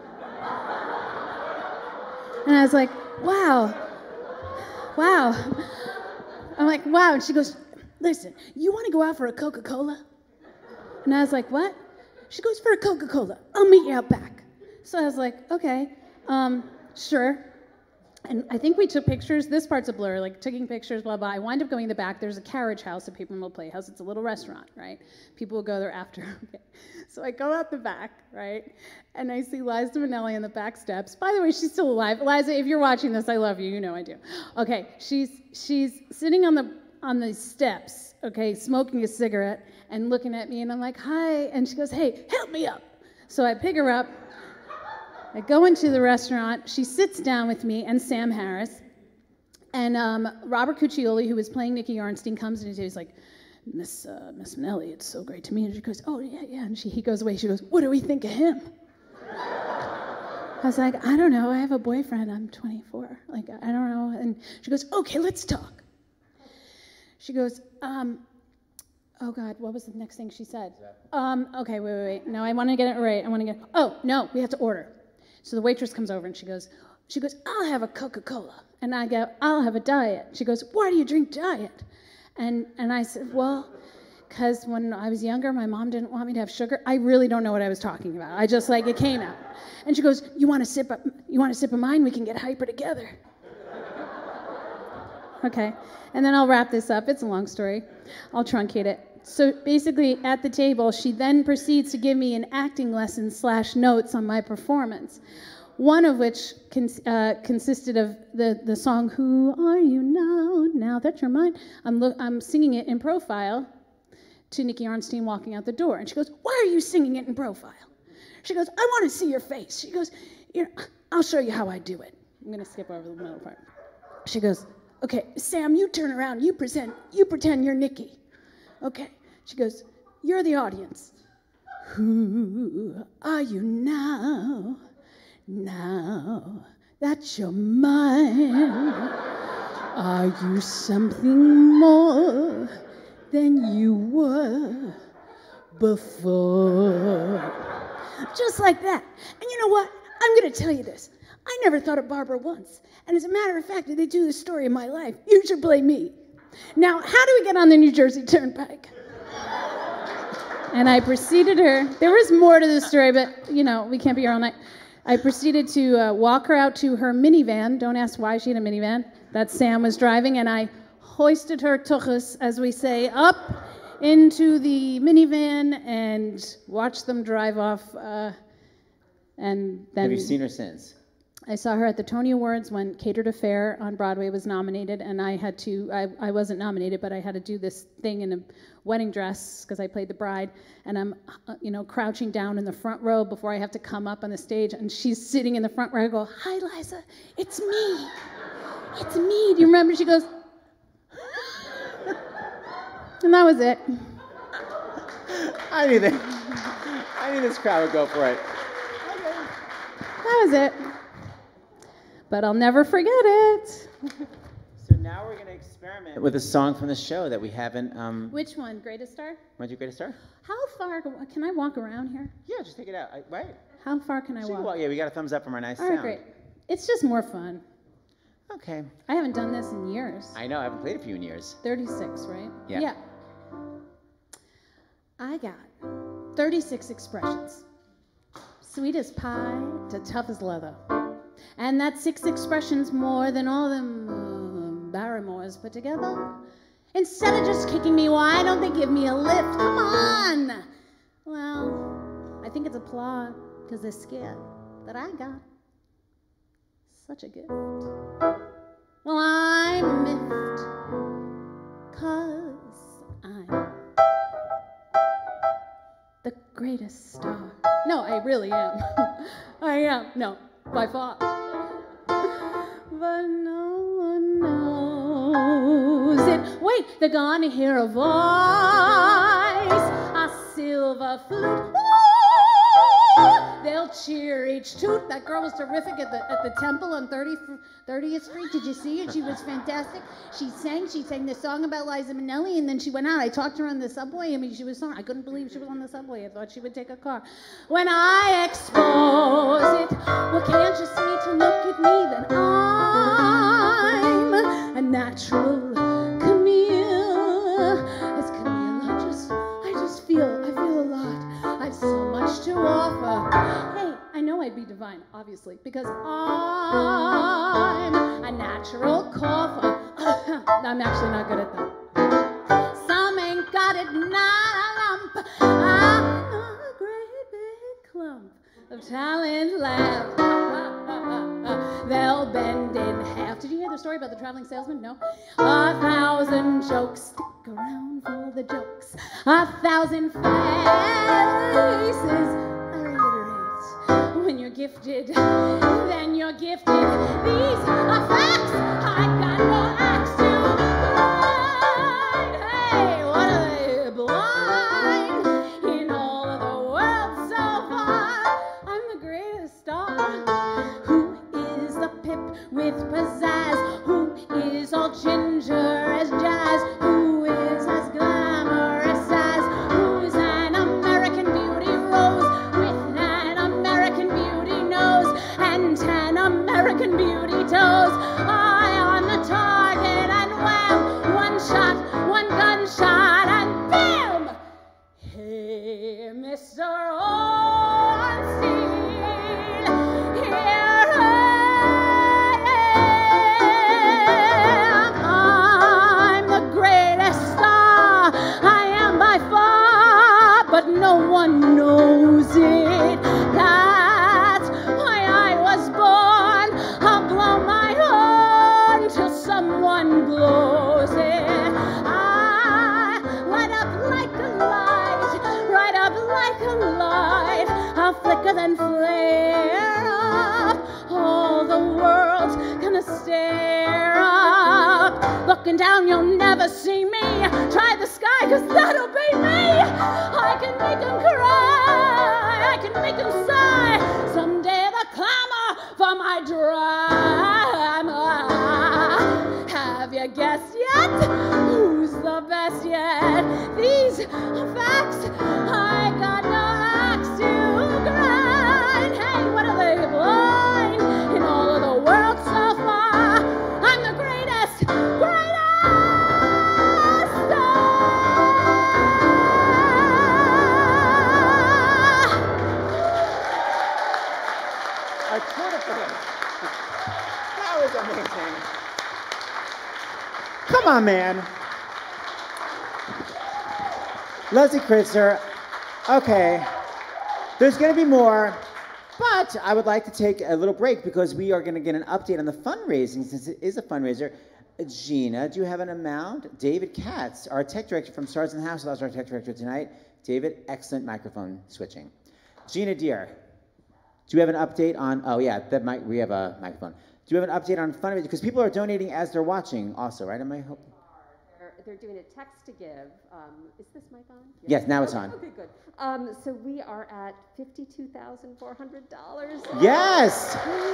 And I was like, wow. Wow. I'm like, wow. And she goes, listen, you want to go out for a Coca-Cola? And I was like, what? She goes, for a Coca-Cola. I'll meet you out back. So I was like, okay, um, sure. And I think we took pictures. This part's a blur, like taking pictures, blah, blah. I wind up going in the back. There's a carriage house at Paper Mill Playhouse. It's a little restaurant, right? People will go there after. Okay. So I go out the back, right? And I see Liza Minnelli on the back steps. By the way, she's still alive. Liza, if you're watching this, I love you. You know I do. Okay, she's she's sitting on the on the steps, okay, smoking a cigarette and looking at me. And I'm like, hi. And she goes, hey, help me up. So I pick her up. I go into the restaurant, she sits down with me and Sam Harris, and um, Robert Cuccioli, who was playing Nikki Arnstein, comes in and he's like, Miss uh, Miss Minnelli, it's so great to meet you. And she goes, oh, yeah, yeah. And she, he goes away, she goes, what do we think of him? I was like, I don't know, I have a boyfriend, I'm twenty-four. Like, I don't know. And she goes, okay, let's talk. She goes, um, oh God, what was the next thing she said? Um, okay, wait, wait, wait. No, I want to get it right. I want to get, oh, no, we have to order. So the waitress comes over and she goes, she goes, I'll have a Coca-Cola. And I go, I'll have a diet. She goes, why do you drink diet? And and I said, well, because when I was younger, my mom didn't want me to have sugar. I really don't know what I was talking about. I just like, it came out. And she goes, you want a sip of, you want a sip of mine? We can get hyper together. Okay. And then I'll wrap this up. It's a long story. I'll truncate it. So basically, at the table, she then proceeds to give me an acting lesson slash notes on my performance, one of which cons uh, consisted of the, the song, Who Are You Now, Now That You're Mine? I'm, I'm singing it in profile to Nikki Arnstein walking out the door. And she goes, why are you singing it in profile? She goes, I want to see your face. She goes, you know, I'll show you how I do it. I'm going to skip over the middle part. She goes, okay, Sam, you turn around. You pretend, you pretend you're Nikki. Okay. She goes, you're the audience. Who are you now? Now that you're mine. Are you something more than you were before? Just like that. And you know what? I'm going to tell you this. I never thought of Barbara once. And as a matter of fact, if they do the story of my life, you should play me. Now, how do we get on the New Jersey Turnpike? And I proceeded her, there was more to the story, but, you know, we can't be here all night. I proceeded to uh, walk her out to her minivan. Don't ask why she had a minivan. That Sam was driving, and I hoisted her tuchus, as we say, up into the minivan and watched them drive off. Uh, and then Have you seen her since? I saw her at the Tony Awards when Catered Affair on Broadway was nominated, and I had to, I, I wasn't nominated, but I had to do this thing in a wedding dress because I played the bride, and I'm, uh, you know, crouching down in the front row before I have to come up on the stage, and she's sitting in the front row. I go, "Hi, Liza, it's me, it's me." Do you remember? She goes, and that was it. I knew that. I knew this crowd would go for it. That was it. But I'll never forget it. So now we're going to experiment with a song from the show that we haven't... Um, Which one? Greatest Star? Want to do Greatest Star? How far... Can I walk around here? Yeah, just take it out. I, right? How far can I She walk? Well, yeah, we got a thumbs up from our nice All sound. right, great. It's just more fun. Okay. I haven't done this in years. I know. I haven't played a few in years. thirty-six, right? Yeah. Yeah. I got thirty-six expressions. Sweet as pie to tough as leather. And that's six expressions more than all them uh, Barrymores put together. Instead of just kicking me, why don't they give me a lift? Come on! Well, I think it's a plot, because they're scared that I got such a gift. Well, I'm miffed, cause I'm the greatest star. No, I really am. I am. No, by far. But no one knows it. Wait, they're gonna hear a voice, a silver flute. Ooh, they'll cheer each toot. That girl was terrific at the at the temple on thirtieth Street. Did you see her? She was fantastic. She sang. She sang this song about Liza Minnelli, and then she went out. I talked to her on the subway. I mean, she was so, I couldn't believe she was on the subway. I thought she would take a car. When I expose it, well, can't you see to look at me that I'm a natural Camille? As Camille, I just, I just feel, I feel a lot. I've so much to offer. Hey, I know I'd be divine, obviously, because I'm a natural cougher. I'm actually not good at that. Some ain't got it, not a lump. I'm a great big clump of talent left. They'll bend in half. Did you hear the story about the traveling salesman? No? A thousand jokes. Stick around for the jokes. A thousand faces. I reiterate. When you're gifted, then you're gifted. These are facts. I got no axe to grind. Hey, what are they blind? In all of the world so far, I'm the greatest star. Who is the pip with pizzazz? Who is all ginger as jazz? Who is as glamorous as? Who's an American beauty rose with an American beauty nose and ten American beauty toes? Eye on the target and wham! One shot, one gunshot and bam! Hey, Mister Ornstein, here I am. I'm the greatest star. I am by far, but no one knows it. That's why I was born. I'll blow my horn till someone blows it. I light up like a light, right up like a light. I'll flicker then flare up. All the world's gonna stare up. Looking down, you'll never see me. Try the sky, cause that'll be me. I can make them cry, I can make them sigh. Someday they'll clamor for my drama. Have you guessed yet? Who's the best yet? These are facts. I got no axe to grind. Hey, what are they blind? In all of the world so far, I'm the greatest, greatest star. Our tour de force. That was amazing. Come on, man. Leslie Kritzer. Okay. There's going to be more. But I would like to take a little break because we are going to get an update on the fundraising since it is a fundraiser. Gina, do you have an amount? David Katz, our tech director from Stars in the House, is our tech director tonight. David, excellent microphone switching. Gina, dear, do you have an update on, oh yeah, that mic, we have a microphone. Do you have an update on fundraising? Because people are donating as they're watching also, right? Am I hoping? They're, they're doing a text to give. Um, is this mic on? Yes, now it's okay, on. Okay, good. Um, so we are at fifty-two thousand four hundred dollars. Yes!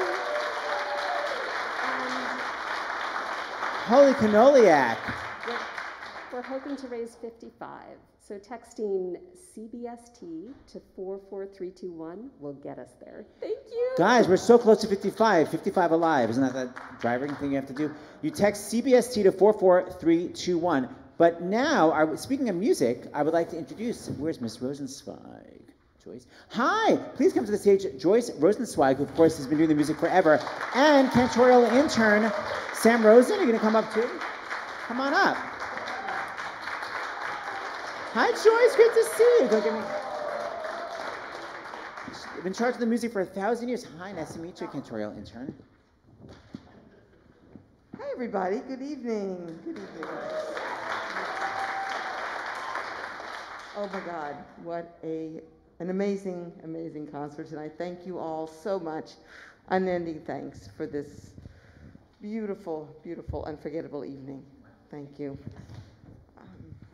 And Holy cannoliac. we're, we're hoping to raise fifty-five. So texting C B S T to four four three two one will get us there. Thank you. Guys, we're so close to fifty-five. fifty-five alive. Isn't that that driving thing you have to do? You text C B S T to four four three two one. But now, I, speaking of music, I would like to introduce, where's Miss Rosenzweig? Joyce. Hi, please come to the stage, Joyce Rosenzweig, who of course has been doing the music forever, and cantorial intern Sam Rosen. Are you going to come up too? Come on up. Hi, Joyce. Great to see you. Don't get me. You've been in charge of the music for a thousand years. Hi, nice to meet you, cantorial intern. Hi, everybody. Good evening. Good evening. Oh my God, what a an amazing, amazing concert tonight. Thank you all so much. Unending thanks for this beautiful, beautiful, unforgettable evening. Thank you. Um,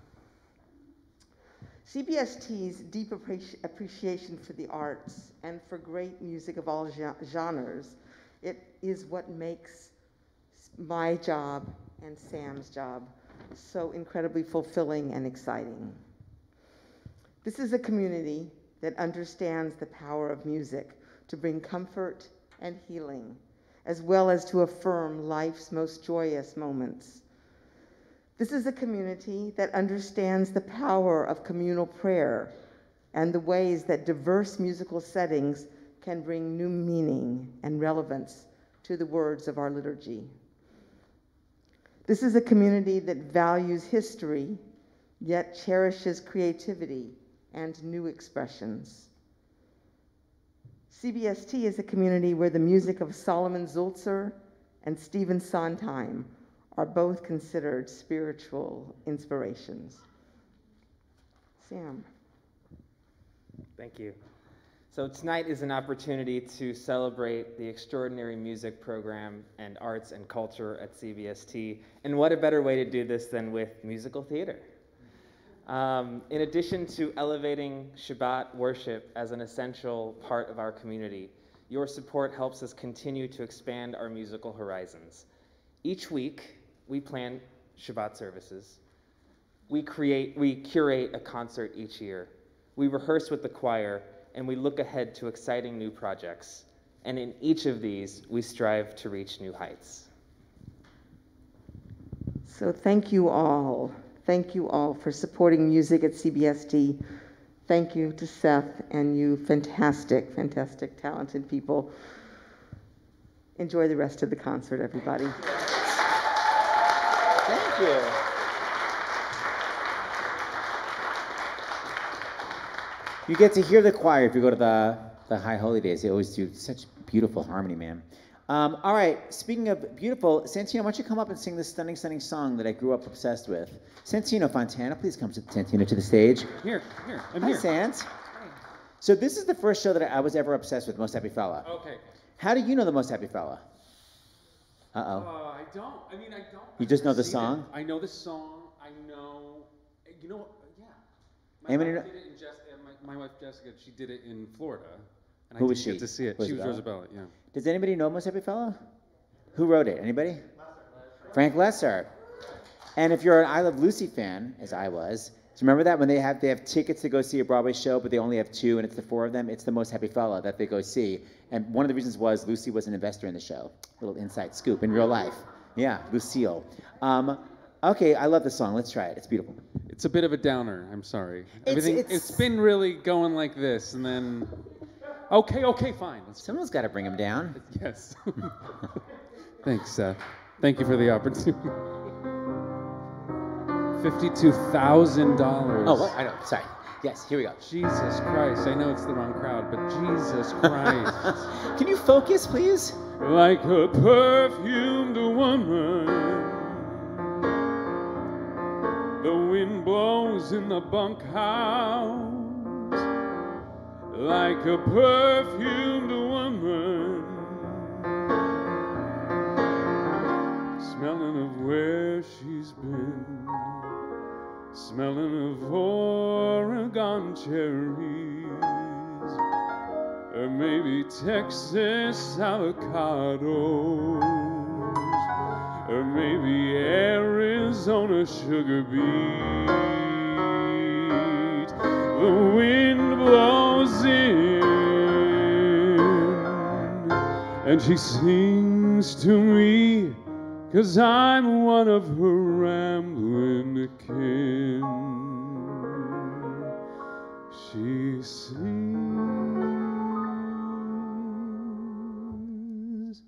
C B S T's deep appreci- appreciation for the arts and for great music of all gen- genres, it is what makes my job and Sam's job so incredibly fulfilling and exciting. This is a community that understands the power of music to bring comfort and healing, as well as to affirm life's most joyous moments. This is a community that understands the power of communal prayer and the ways that diverse musical settings can bring new meaning and relevance to the words of our liturgy. This is a community that values history, yet cherishes creativity and new expressions. C B S T is a community where the music of Solomon Zulzer and Stephen Sondheim are both considered spiritual inspirations. Sam. Thank you. So tonight is an opportunity to celebrate the extraordinary music program and arts and culture at C B S T. And what a better way to do this than with musical theater. Um, in addition to elevating Shabbat worship as an essential part of our community, your support helps us continue to expand our musical horizons. Each week, we plan Shabbat services. We create, we curate a concert each year. We rehearse with the choir, and we look ahead to exciting new projects. And in each of these, we strive to reach new heights. So thank you all. Thank you all for supporting music at C B S T. Thank you to Seth and you fantastic, fantastic, talented people. Enjoy the rest of the concert, everybody. Thank you. You get to hear the choir if you go to the, the High Holy Days. They always do such beautiful harmony, man. Um, all right, speaking of beautiful, Santino, why don't you come up and sing this stunning, stunning song that I grew up obsessed with. Santino Fontana, please come to Santino to the stage. Here, here, I'm Hi, here. Sant. So this is the first show that I was ever obsessed with, Most Happy Fella. Okay. How do you know the Most Happy Fella? Uh-oh. Uh, I don't. I mean, I don't. You just know the Seen song? it. I know the song. I know. You know what? Yeah. My Anybody wife know- did it in Jess, uh, my, my wife Jessica. She did it in Florida, and Who I was didn't she? get to see it. She was Rosabella? Rosabella. Yeah. Does anybody know Most Happy Fella? Who wrote it? Anybody? Frank Lesser. And if you're an I Love Lucy fan, as I was, do you remember that when they have they have tickets to go see a Broadway show, but they only have two, and it's the four of them? It's the Most Happy Fella that they go see. And one of the reasons was Lucy was an investor in the show. Little inside scoop in real life. Yeah, Lucille. Um, okay, I love the song. Let's try it. It's beautiful. It's a bit of a downer. I'm sorry. It's- Everything. it's- it's been really going like this, and then. Okay. Okay. Fine. Let's, Someone's got to bring him down. yes. Thanks, Seth. Thank you for the opportunity. Fifty-two thousand dollars. Oh, what? I know. Sorry. Yes, here we go. Jesus Christ. I know it's the wrong crowd, but Jesus Christ. Can you focus, please? Like a perfumed woman, the wind blows in the bunkhouse. Like a perfumed woman, smelling of where she's been, smelling of Oregon cherries, or maybe Texas avocados, or maybe Arizona sugar beet. The wind blows in, and she sings to me, 'cause I'm one of her rambling kin. She sings,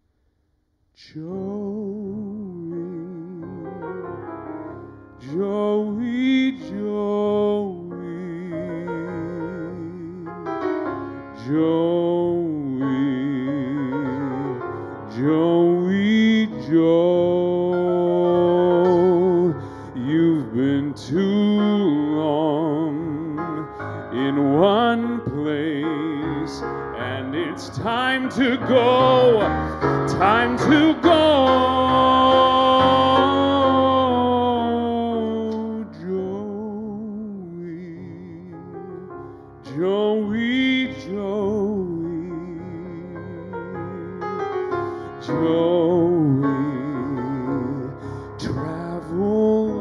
Joey, Joey, Joey, Joey, Joey, Joe, you've been too long in one place, and it's time to go, time to go. Joey, Joey, Joey, travel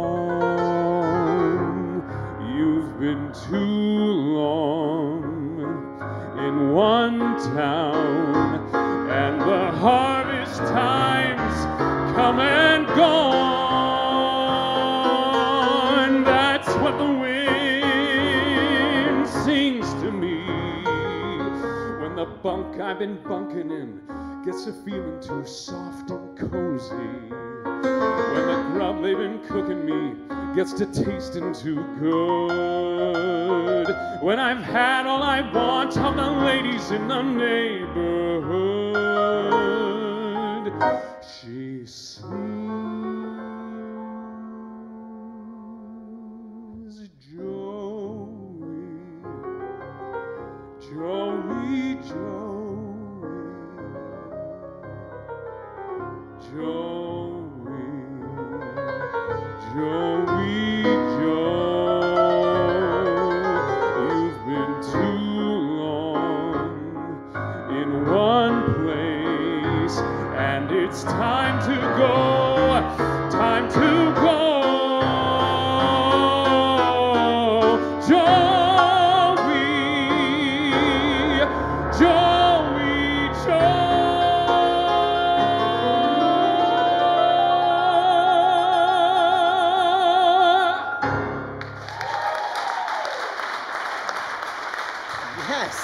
on. You've been too long in one town, and the harvest times come and gone. That's what the wind sings to me when the bunk I've been bunking in gets a feeling too soft and cozy, when the grub they've been cooking me gets to tasting too good, when I've had all I want of the ladies in the neighborhood. She sings, Joey, Joey, Joey, Joey, Joey, Joe, you've been too long in one place, and it's time to go, time to go. Joey, Joey, Joe. Yes.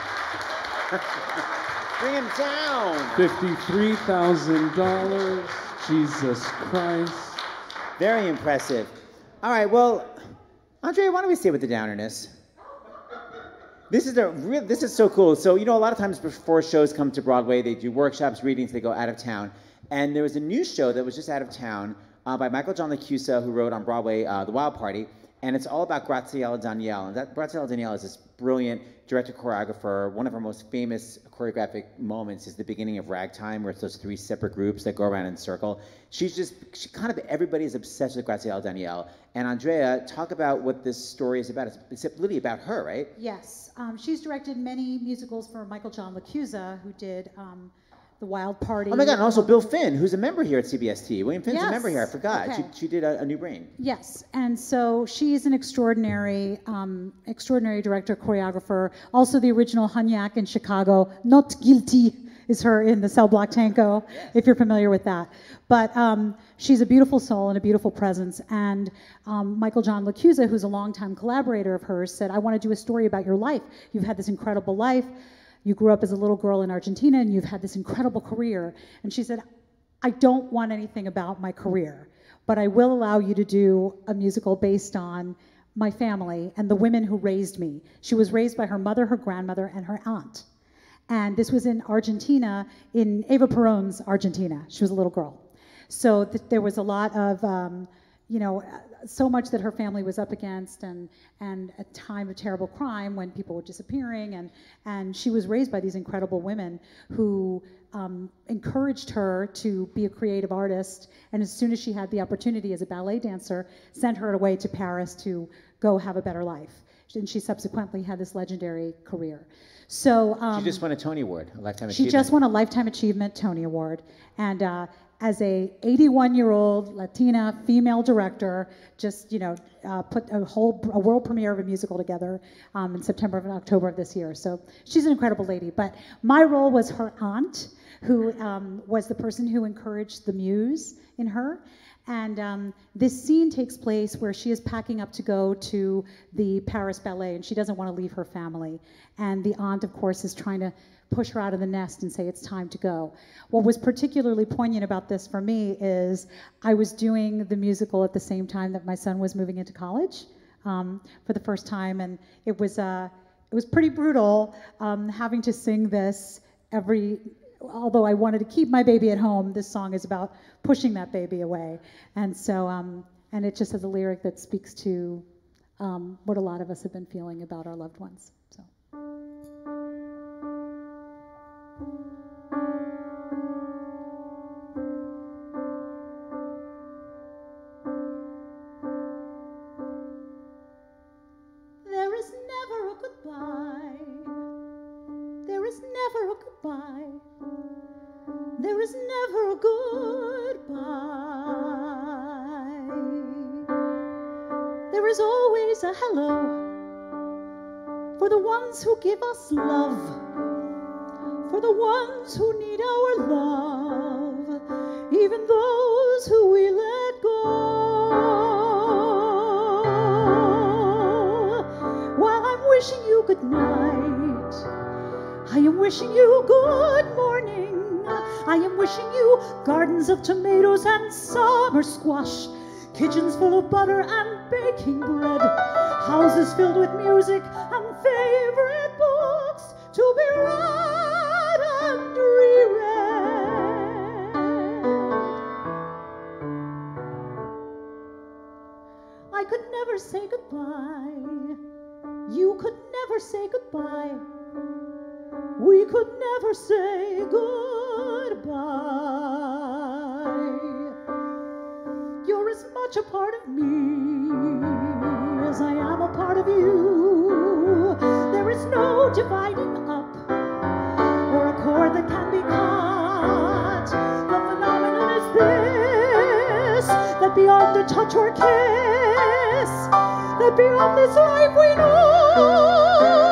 Bring him down. fifty-three thousand dollars. Jesus Christ. Very impressive. All right, well, Andrea, why don't we stay with the downerness? This is a real, this is so cool. So, you know, a lot of times before shows come to Broadway, they do workshops, readings, they go out of town. And there was a new show that was just out of town uh, by Michael John LaCusa, who wrote on Broadway uh, The Wild Party. And it's all about Graziella Daniele. And that Graziella Daniele is this brilliant director choreographer. One of her most famous choreographic moments is the beginning of Ragtime, where it's those three separate groups that go around in a circle. She's just, she kind of, everybody is obsessed with Graziella Daniele. And Andrea, talk about what this story is about. It's, it's really about her, right? Yes, um, she's directed many musicals for Michael John LaCusa, who did um, The Wild Party. Oh my God, and also Bill Finn, who's a member here at C B S T. William Finn's Yes. a member here, I forgot. Okay. She, she did a, a New Brain. Yes, and so she's an extraordinary, um, extraordinary director, choreographer. Also the original Hunyak in Chicago. Not Guilty is her in the Cell Block Tango, yes. If you're familiar with that. But um, she's a beautiful soul and a beautiful presence. And um, Michael John LaCusa, who's a longtime collaborator of hers, said, I want to do a story about your life. You've had this incredible life. You grew up as a little girl in Argentina, and you've had this incredible career. And she said, I don't want anything about my career, but I will allow you to do a musical based on my family and the women who raised me. She was raised by her mother, her grandmother, and her aunt. And this was in Argentina, in Eva Perón's Argentina. She was a little girl. So th- there was a lot of, um, you know, so much that her family was up against, and and a time of terrible crime when people were disappearing, and and she was raised by these incredible women who um, encouraged her to be a creative artist, and as soon as she had the opportunity as a ballet dancer, sent her away to Paris to go have a better life. And she subsequently had this legendary career. So um, she just won a Tony Award, a Lifetime she Achievement. just won a Lifetime Achievement Tony Award, and uh, as a eighty-one-year-old Latina female director, just you know, uh, put a whole a world premiere of a musical together um, in September and October of this year. So she's an incredible lady. But my role was her aunt, who um, was the person who encouraged the muse in her. And um, this scene takes place where she is packing up to go to the Paris Ballet, and she doesn't want to leave her family. And the aunt, of course, is trying to push her out of the nest and say it's time to go. What was particularly poignant about this for me is I was doing the musical at the same time that my son was moving into college um, for the first time, and it was uh, it was pretty brutal um, having to sing this every. Although I wanted to keep my baby at home, this song is about pushing that baby away. And so, um, and it just has a lyric that speaks to um, what a lot of us have been feeling about our loved ones. So. There is never a goodbye. There is never a goodbye. There is never a goodbye. There is always a hello for the ones who give us love, for the ones who need our love, even those who we let go. While I'm wishing you good night, I am wishing you good morning. I am wishing you gardens of tomatoes and summer squash, kitchens full of butter and baking bread, houses filled with music and favorite books to be read and reread. I could never say goodbye. You could never say goodbye. We could never say goodbye. You're as much a part of me as I am a part of you. There is no dividing up or a cord that can be cut. The phenomenon is this, that beyond a touch or kiss, that beyond this life we know,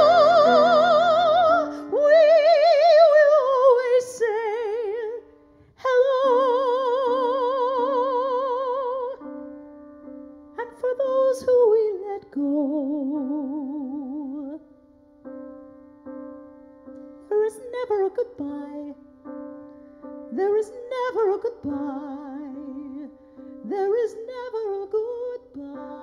goodbye. There is never a goodbye. There is never a goodbye.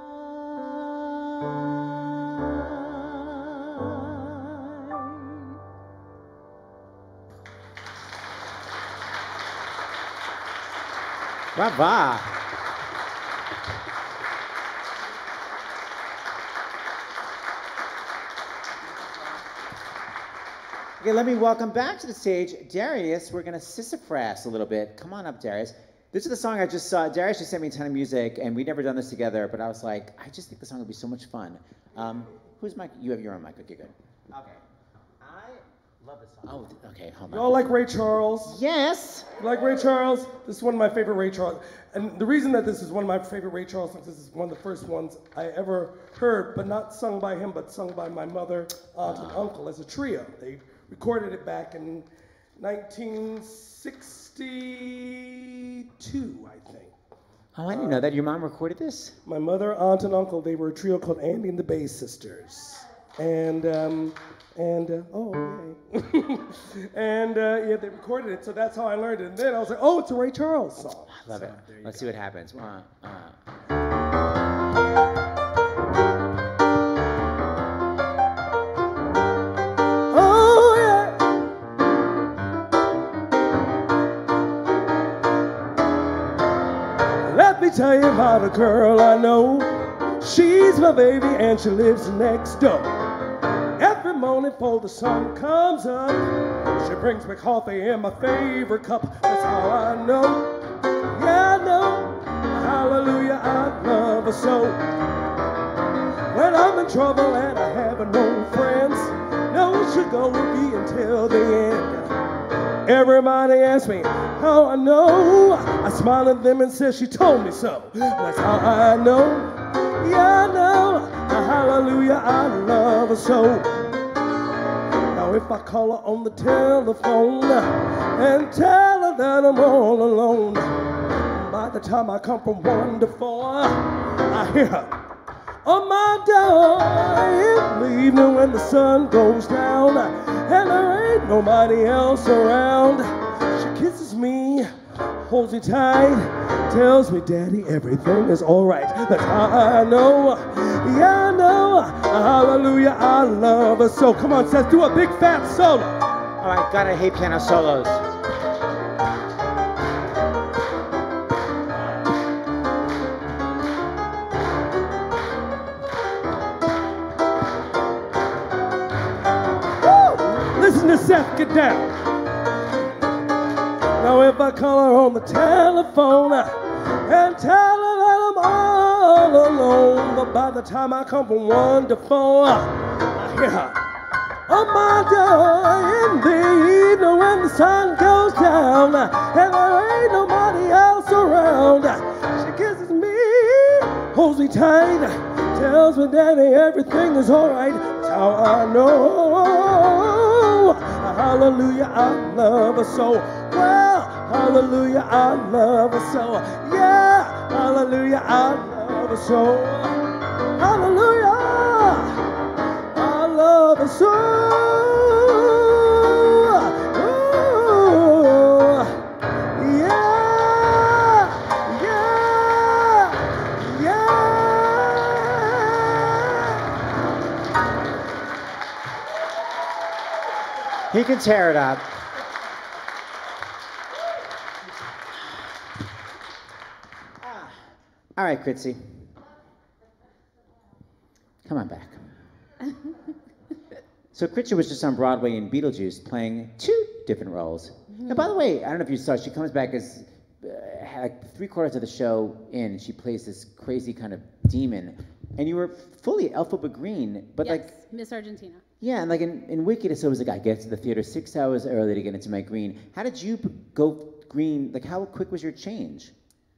Brava. Okay, let me welcome back to the stage Darius. We're going to sassafras a little bit. Come on up, Darius. This is the song I just saw. Darius just sent me a ton of music, and we'd never done this together, but I was like, I just think the song would be so much fun. Um, whose mic? You have your own mic. Okay, good. Okay. I love this song. Oh, okay, hold on. You all like Ray Charles? Yes. You like Ray Charles? This is one of my favorite Ray Charles. And the reason that this is one of my favorite Ray Charles songs, this is one of the first ones I ever heard, but not sung by him, but sung by my mother, aunt, and uncle as a trio. They recorded it back in nineteen sixty-two, I think. Oh, I didn't know that. Your mom recorded this? My mother, aunt, and uncle, they were a trio called Andy and the Bay Sisters. And, um, and, uh, oh, yay. and, uh, yeah, they recorded it, so that's how I learned it. And then I was like, oh, it's a Ray Charles song. I love so, it. Let's go. See what happens. Uh, uh. tell you about a girl I know. She's my baby and she lives next door. Every morning before the sun comes up, she brings me coffee in my favorite cup. That's how I know, yeah I know, hallelujah, I love her so. When I'm in trouble and I have no friends, no one should go with me until the end. Everybody asks me how I know. I smile at them and say she told me so. That's how I know, yeah I know, hallelujah, I love her so. Now if I call her on the telephone and tell her that I'm all alone, by the time I come from one to four, I hear her on my door in the evening when the sun goes down and there ain't nobody else around. She kisses me, holds me tight, tells me, Daddy, everything is all right. That's how I know, yeah I know, hallelujah, I love her so. Come on, Seth, do a big fat solo. All right, God, I hate piano solos. Listen to Seth get down. Now if I call her on the telephone and tell her that I'm all alone, but by the time I come from one to four, I hear her on my door in the evening when the sun goes down and there ain't nobody else around. She kisses me, holds me tight, tells me, Daddy, everything is all right. That's how I know. Hallelujah, I love her so. Well, hallelujah, I love her so. Yeah, hallelujah, I love her so. Hallelujah, I love her so. Ooh, yeah, yeah, yeah. He can tear it up. Ah. All right, Kritzy. Come on back. So Kritzer was just on Broadway in Beetlejuice playing two different roles. Mm-hmm. And by the way, I don't know if you saw, she comes back as uh, like three quarters of the show in, she plays this crazy kind of demon. And you were fully Elphaba Green, but yes, like... Miss Argentina. Yeah, and like in, in Wicked, it's always like, I get to the theater six hours early to get into my green. How did you go green? Like, how quick was your change?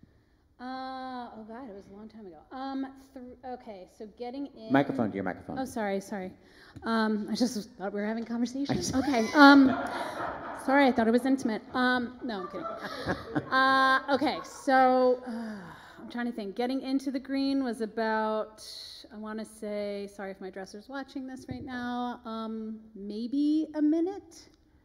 Uh, oh God, it was a long time ago. Um, th- okay, so getting in... Microphone to your microphone. Oh, sorry, sorry. Um, I just thought we were having a conversation. Okay, um, sorry, I thought it was intimate. Um, no, I'm kidding. uh, okay, so... Uh, I'm trying to think. Getting into the green was about, I want to say, sorry if my dresser's watching this right now, um, maybe a minute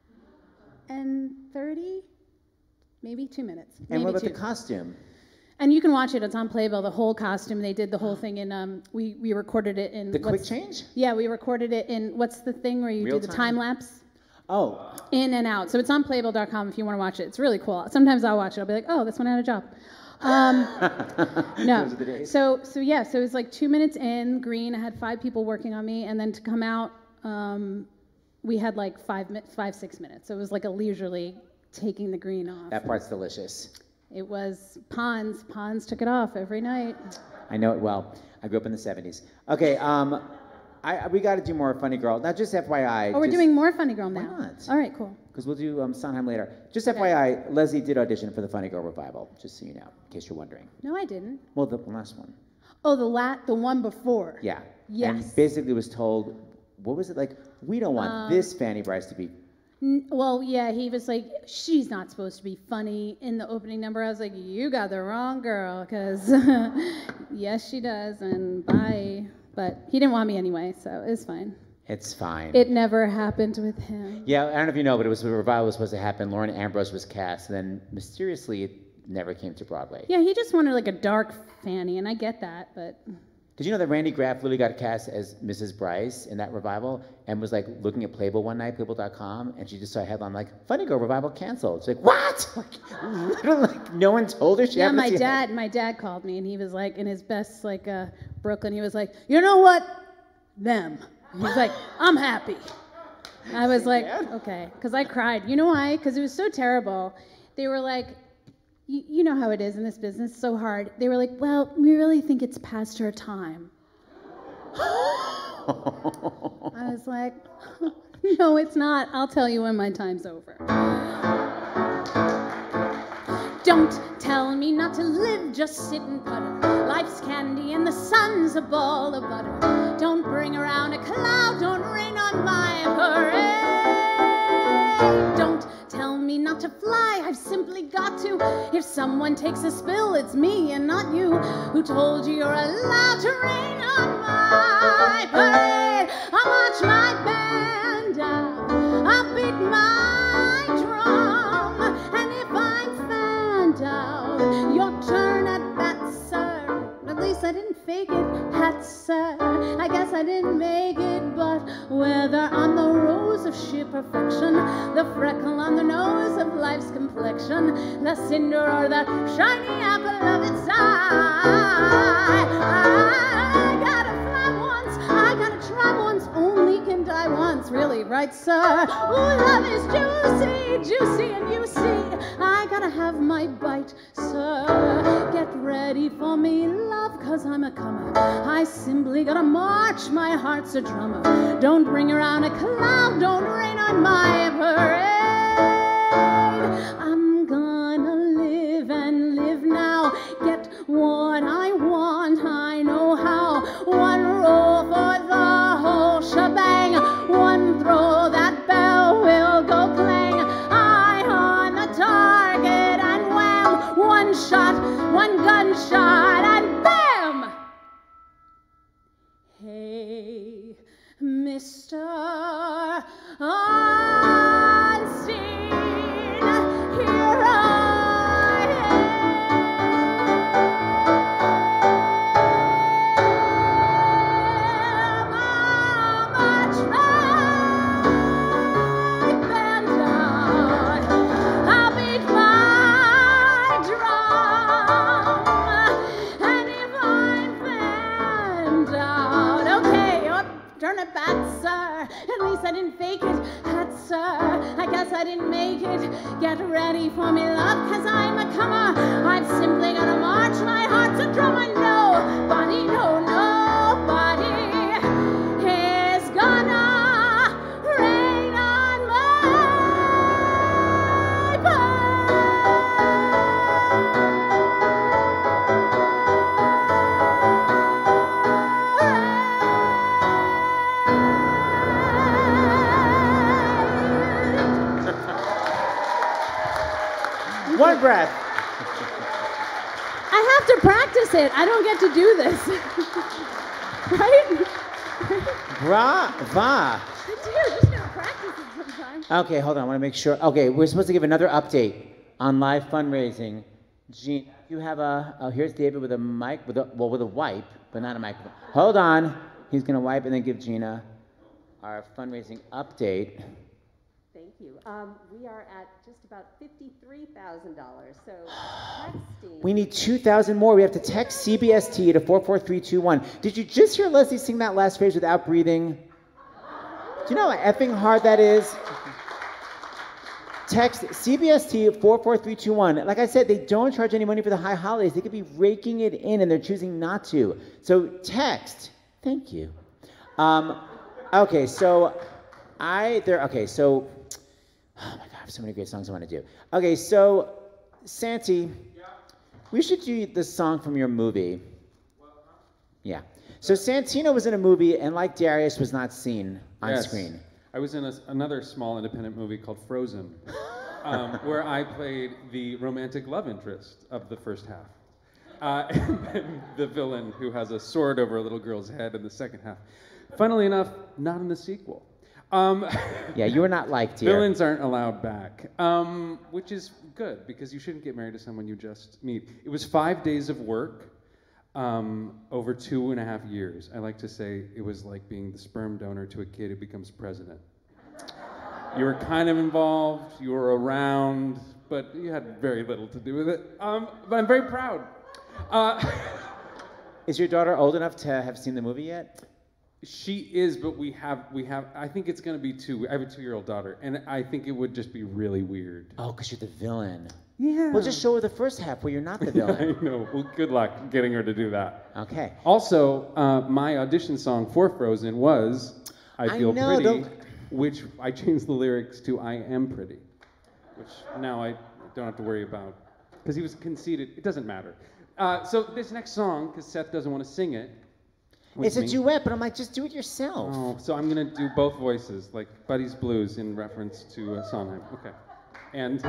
and thirty, maybe two minutes. And maybe what about two. the costume? And you can watch it. It's on Playbill, the whole costume. They did the whole thing in, um, we, we recorded it in. The quick change? Yeah, we recorded it in, what's the thing where you Real do the time? time lapse? Oh. In and out. So it's on playbill dot com if you want to watch it. It's really cool. Sometimes I'll watch it. I'll be like, oh, this one had a job. Um, no. Those are the days. So, so yeah, so it was like two minutes in, green. I had five people working on me, and then to come out, um, we had like five, mi- five, six minutes. So it was like a leisurely taking the green off. That part's delicious. It was Pons. Pons took it off every night. I know it well. I grew up in the seventies. Okay, um, I, we got to do more Funny Girl. Now, just F Y I. Oh, we're just, doing more Funny Girl now. Why not? All right, cool. Because we'll do um, Sondheim later. Just Okay. F Y I, Leslie did audition for the Funny Girl revival, just so you know, in case you're wondering. No, I didn't. Well, the last one. Oh, the lat, the one before. Yeah. Yes. And basically was told, what was it like? We don't want Um, this Fanny Bryce to be. N- Well, yeah, he was like, she's not supposed to be funny in the opening number. I was like, you got the wrong girl, because yes, she does, and bye. But he didn't want me anyway, so it's fine. It's fine. It never happened with him. Yeah, I don't know if you know, but it was the revival was supposed to happen. Lauren Ambrose was cast, and then mysteriously it never came to Broadway. Yeah, he just wanted like a dark Fanny, and I get that, but Did you know that Randy Graff literally got cast as Missus Bryce in that revival and was like looking at Playboy one night, Playboy dot com, and she just saw a headline like, Funny Girl revival canceled. She's like, what? Like, literally, like, no one told her she Yeah, happened to my see dad, my dad called me and he was like, in his best, like, uh, Brooklyn, he was like, you know what? Them. He's like, I'm happy. I was like, okay, because I cried. You know why? Because it was so terrible. They were like, you, you know how it is in this business, so hard. They were like, well, we really think it's past her time. I was like, no, it's not. I'll tell you when my time's over. Don't tell me not to live, just sit and putter. Life's candy and the sun's a ball of butter. Don't bring around a cloud, don't rain on my parade. Don't tell me not to fly, I've simply got to. If someone takes a spill, it's me and not you. Who told you you're allowed to rain on my parade? I'll march my band out, I'll beat my drum, and if I'm found out, your turn at bat, sir. At least I didn't fake it, hat, sir. I guess I didn't make it, but whether I'm the rose of sheer perfection, the freckle on the nose of life's complexion, the cinder or the shiny apple of its eye, I gotta fly once, I gotta try once, only can die once, really, right, sir? Ooh, love is juicy, juicy, and you see, I gotta have my bite, sir. Get ready for me, love, cause I'm a comer. I simply gotta march, my heart's a drummer. Don't bring around a cloud, don't rain on my parade. I'm gonna live and live now, get what I want, I know how. One roll for the whole shebang, one throw, that bell will go clang. Eye on the target and wham, one shot, one gunshot and bam! Hey, Mister Einstein, here I am. I'll march my band out, I'll beat my drum, and if I'm found out, okay, oh, turn it back, sir. At least I didn't fake it, hat, sir. I guess I didn't make it. Get ready for me, love, cause I'm a comer. I've simply gotta march, my heart's a drummer. Nobody, no, nobody is gonna rain on my One breath. I have to practice it. I don't get to do this. Right? Brava. I do. Just gotta practice it sometimes. Okay, hold on. I want to make sure. Okay, we're supposed to give another update on live fundraising. Gene, you have a. Oh, here's David with a mic, with a well, with a wipe, but not a microphone. Hold on. He's gonna wipe and then give Gina our fundraising update. Thank you. Um, we are at just about fifty-three thousand dollars. So texting. We need two thousand more. We have to text C B S T to four four three two one. Did you just hear Leslie sing that last phrase without breathing? Do you know how effing hard that is? Text C B S T four four three two one. Like I said, they don't charge any money for the high holidays. They could be raking it in, and they're choosing not to. So text. Thank you. Um, okay, so I there. Okay, so oh my God, I have so many great songs I want to do. Okay, so Santi, yeah. We should do the song from your movie. Well, huh? Yeah. So Santino was in a movie, and like Darius, was not seen on yes. screen. I was in a, another small independent movie called Frozen, um, where I played the romantic love interest of the first half. Uh, and then the villain who has a sword over a little girl's head in the second half. Funnily enough, not in the sequel. Um, yeah, you were not liked here. Villains aren't allowed back, um, which is good because you shouldn't get married to someone you just meet. It was five days of work. um, over two and a half years. I like to say it was like being the sperm donor to a kid who becomes president. You were kind of involved, you were around, but you had very little to do with it. Um, but I'm very proud. Uh, Is your daughter old enough to have seen the movie yet? She is, but we have, we have, I think it's gonna be two. I have a two-year-old daughter, and I think it would just be really weird. Oh, because you're the villain. Yeah. Well, just show her the first half where you're not the I villain. know, well, good luck getting her to do that. Okay. Also, uh, my audition song for Frozen was I I Feel know, Pretty, don't- which I changed the lyrics to I Am Pretty, which now I don't have to worry about, because he was conceited. It doesn't matter. Uh, so this next song, because Seth doesn't want to sing it. with It's a me. duet, but I'm like, just do it yourself. Oh, so I'm gonna do both voices, like Buddy's Blues in reference to uh, Sondheim. Okay. And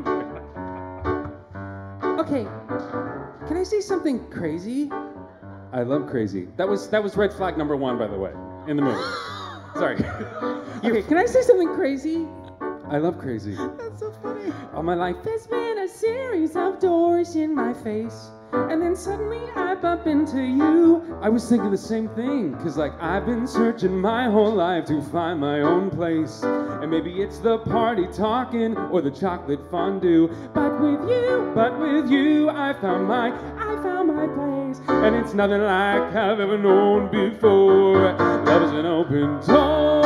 okay, can I say something crazy? I love crazy. That was that was red flag number one, by the way, in the movie. Sorry. Okay, can I say something crazy? I love crazy. That's so funny. All my life there's been a series of doors in my face, and then suddenly I bump into you. I was thinking the same thing, cause like I've been searching my whole life to find my own place. And maybe it's the party talking or the chocolate fondue. But with you, but with you, I found my, I found my place. And it's nothing like I've ever known before. Love is an open door.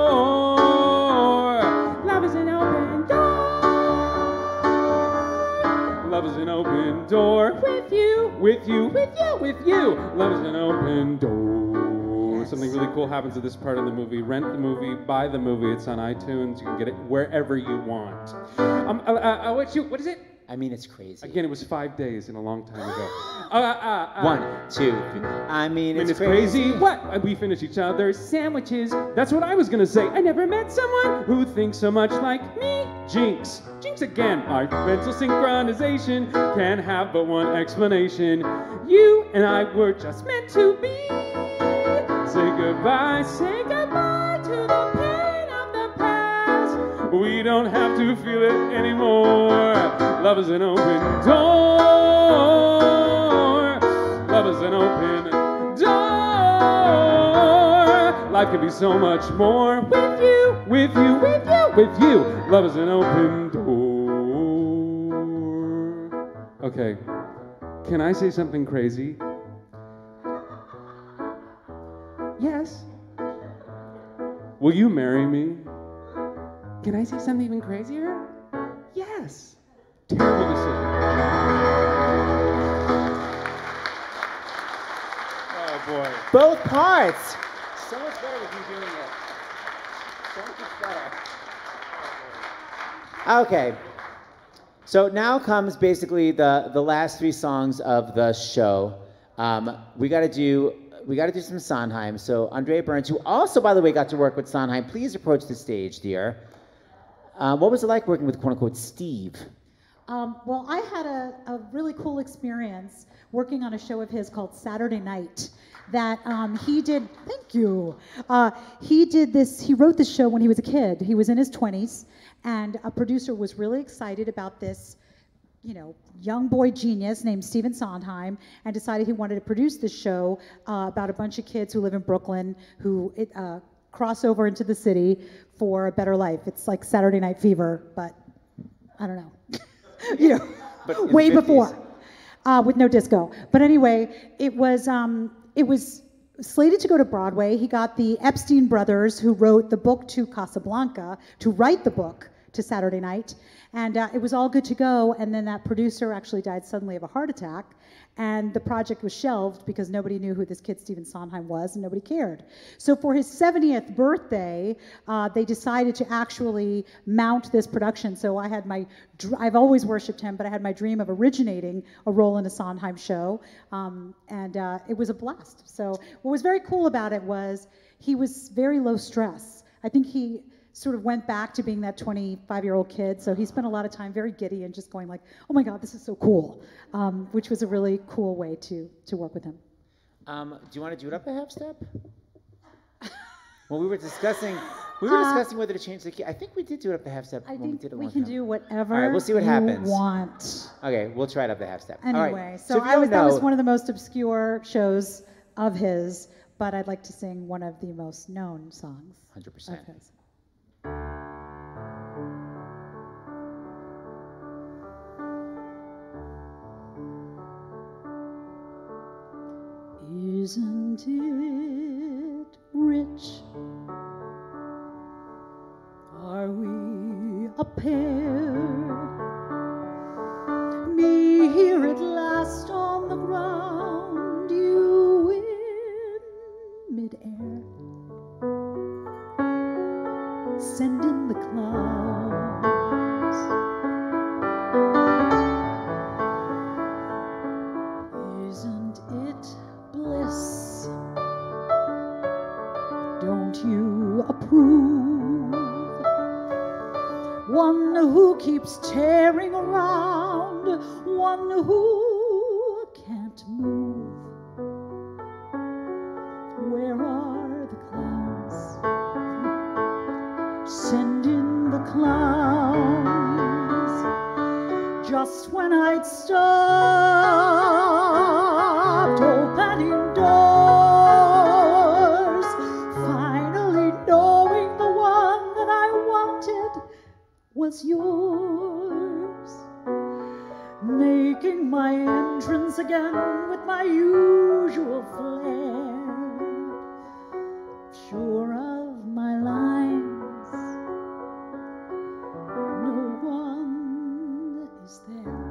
Love is an open door. Love is an open door. With you, with you, with you, with you. Love is an open door. Yes. Something really cool happens at this part of the movie. Rent the movie, buy the movie. It's on iTunes. You can get it wherever you want. Um, uh, uh, uh, what you? What is it? I mean, it's crazy. Again, it was five days and a long time ago. Uh, uh, uh, One, two, three. I mean, I mean, it's, it's crazy. crazy. What? We finish each other's sandwiches. That's what I was gonna say. I never met someone who thinks so much like me. Jinx. Jinx again. Our mental synchronization can have but one explanation. You and I were just meant to be. Say goodbye, say goodbye to the pain of the past. We don't have to feel it anymore. Love is an open door. Love is an open door. Life can be so much more with you, with you, with you, with you. Love is an open door. Okay, can I say something crazy? Yes. Will you marry me? Can I say something even crazier? Yes. Terrible decision. Oh boy. Both parts. So much better with you doing it. So much better. Okay. So now comes basically the, the last three songs of the show. Um, we got to do we got to do some Sondheim. So Andréa Burns, who also, by the way, got to work with Sondheim, please approach the stage, dear. Uh, what was it like working with quote unquote Steve? Um, well, I had a, a really cool experience working on a show of his called Saturday Night that um, he did, thank you. Uh, he did this, he wrote this show when he was a kid. He was in his twenties, and a producer was really excited about this, you know, young boy genius named Stephen Sondheim, and decided he wanted to produce this show uh, about a bunch of kids who live in Brooklyn who uh, cross over into the city for a better life. It's like Saturday Night Fever, but I don't know. you know, But way before, uh, with no disco. But anyway, it was um, it was slated to go to Broadway. He got the Epstein brothers, who wrote the book to Casablanca, to write the book to Saturday Night, and uh, it was all good to go. And then that producer actually died suddenly of a heart attack, and the project was shelved because nobody knew who this kid Stephen Sondheim was, and nobody cared. So for his seventieth birthday, uh, they decided to actually mount this production. So I had my, dr- I've always worshipped him, but I had my dream of originating a role in a Sondheim show, um, and uh, it was a blast. So what was very cool about it was he was very low stress. I think he sort of went back to being that twenty-five-year-old kid. So he spent a lot of time very giddy and just going like, oh my God, this is so cool, um, which was a really cool way to, to work with him. Um, do you want to do it up a half step? Well, we were discussing, We were Uh, discussing whether to change the key. I think we did do it up the half step I when we think did it we one can time. do whatever All right, we'll see what you happens. want. Okay, we'll try it up the half step. All Anyway, right. so, if you I was, don't that was know- one of the most obscure shows of his, but I'd like to sing one of the most known songs one hundred percent. of his. Isn't it rich? Are we a pair? Me here at last on the ground, you in midair. Send in the clouds. Isn't it bliss? Don't you approve? One who keeps tearing around, one who can't move. Where are the clowns? Send in the clowns. Just when I'd stopped opening doors, finally knowing the one that I wanted was yours, making my entrance again with my usual flair, sure of my lines, no one is there.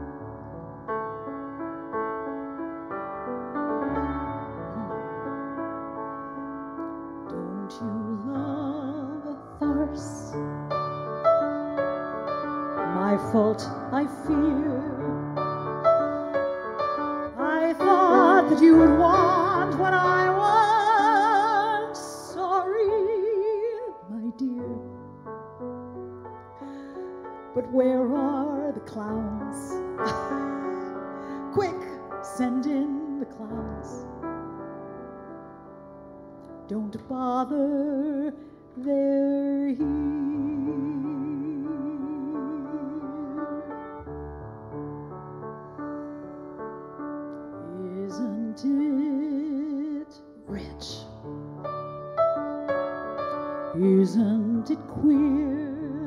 Don't you love farce? My fault, I fear. I thought that you would want what I want. Sorry, my dear. But where are the clowns? Quick, send in the clowns. Don't bother, they're here. Isn't it rich? Isn't it queer?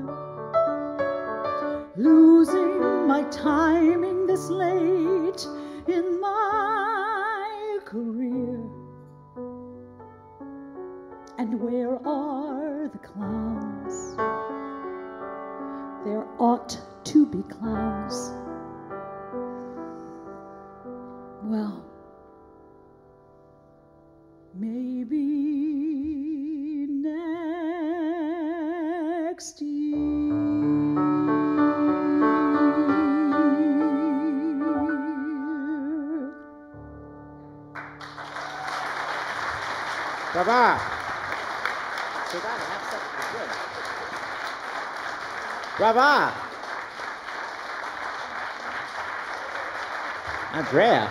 Losing my timing this late in my career. And where are the clowns? There ought to be clowns. Well, maybe next year. Brava! So that half step was good. Brava! Andrea.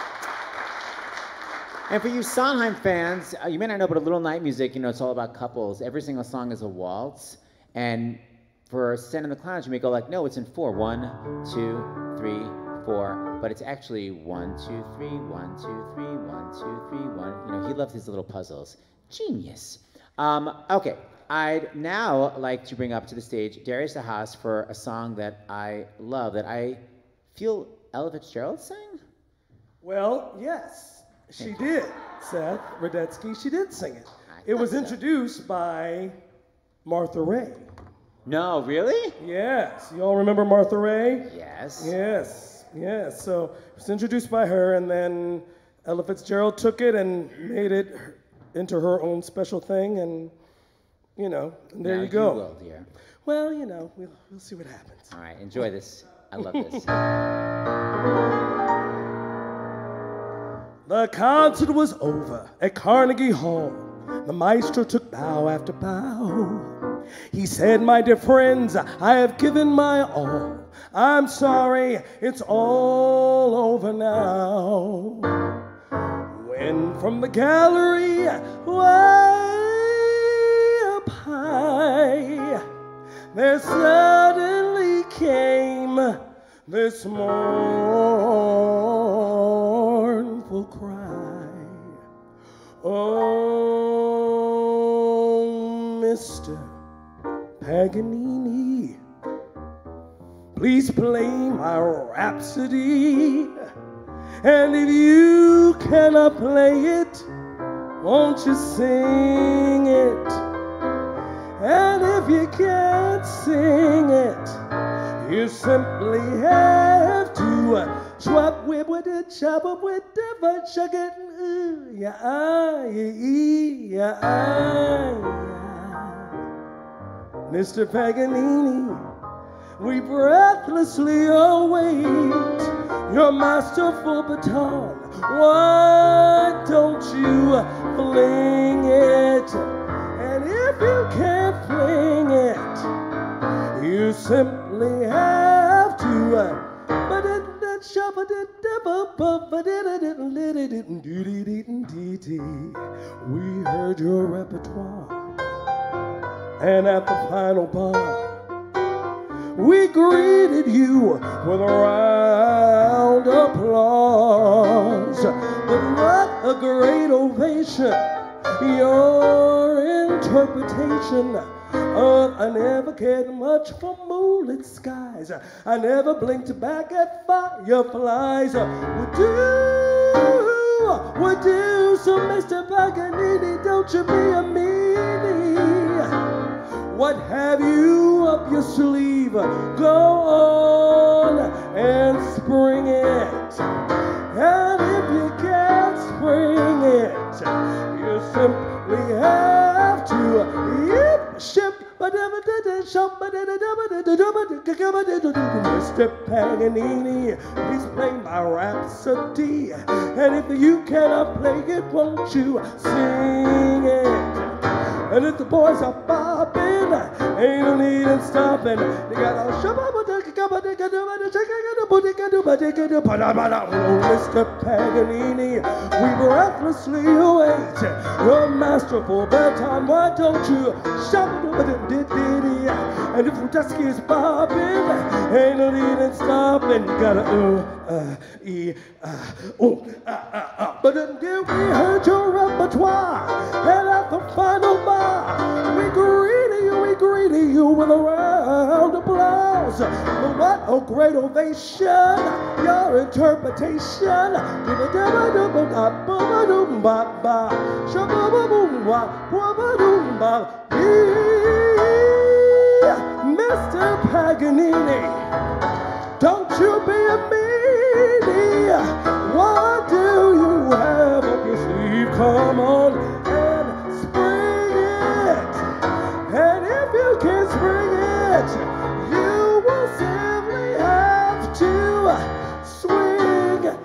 And for you Sondheim fans, uh, you may not know, but a Little Night Music, you know, it's all about couples. Every single song is a waltz. And for Send in the Clowns, you may go like, no, it's in four. One, two, three, four. But it's actually one, two, three, one, two, three, one, two, three, one. You know, he loves his little puzzles. Genius. Um, okay, I'd now like to bring up to the stage Darius de Haas for a song that I love, that I feel Ella Fitzgerald sang? Well, yes, she did, Seth Rudetsky. She did sing it. It was so. introduced by Martha Raye. No, really? Yes. You all remember Martha Raye? Yes. Yes, yes. So it was introduced by her, and then Ella Fitzgerald took it and made it into her own special thing, and, you know, and there Now you go. You will, dear. Well, you know, we'll, we'll see what happens. All right, enjoy this. I love this. The concert was over at Carnegie Hall. The maestro took bow after bow. He said, my dear friends, I have given my all. I'm sorry, it's all over now. When from the gallery way up high, there suddenly came this mournful cry. Oh, Mister Paganini, please play my Rhapsody. And if you cannot play it, won't you sing it? And if you can't sing it, you simply have to swap whip with it, chop up with it, but chuck it, ooh, yeah, ah, yeah, yeah, ah, yeah. Mister Paganini, we breathlessly await your masterful baton. Why don't you fling it? And if you can't fling it, you simply have to. We heard your repertoire, and at the final bar, we greeted you with a round applause. But what a great ovation! Your interpretation of I never cared much for moonlit skies. I never blinked back at fireflies. Would do, would do. So Mister Paganini, don't you be a meanie. What have you up your sleeve? Go on and spring it. And if you can't spring it, you simply have to yip, ship, Mister Paganini, please play my Rhapsody. And if you cannot play it, won't you sing it? And if the boys are bobbing, ain't no need in stopping. They got all Mister Paganini, we breathlessly await your masterful baton. Why don't you shop? And if Rudetsky is bobbing, ain't no need in stopping. You gotta uh, uh, e, uh, oh, uh, uh, uh. But until we heard your repertoire, and at the final bar, we greeted you, we greeted you with a round applause. But what a great ovation, your interpretation. Mister Paganini, don't you be a meanie. What do you have up your sleeve? Come on and spring it. And if you can't spring it, you will simply have to swing it.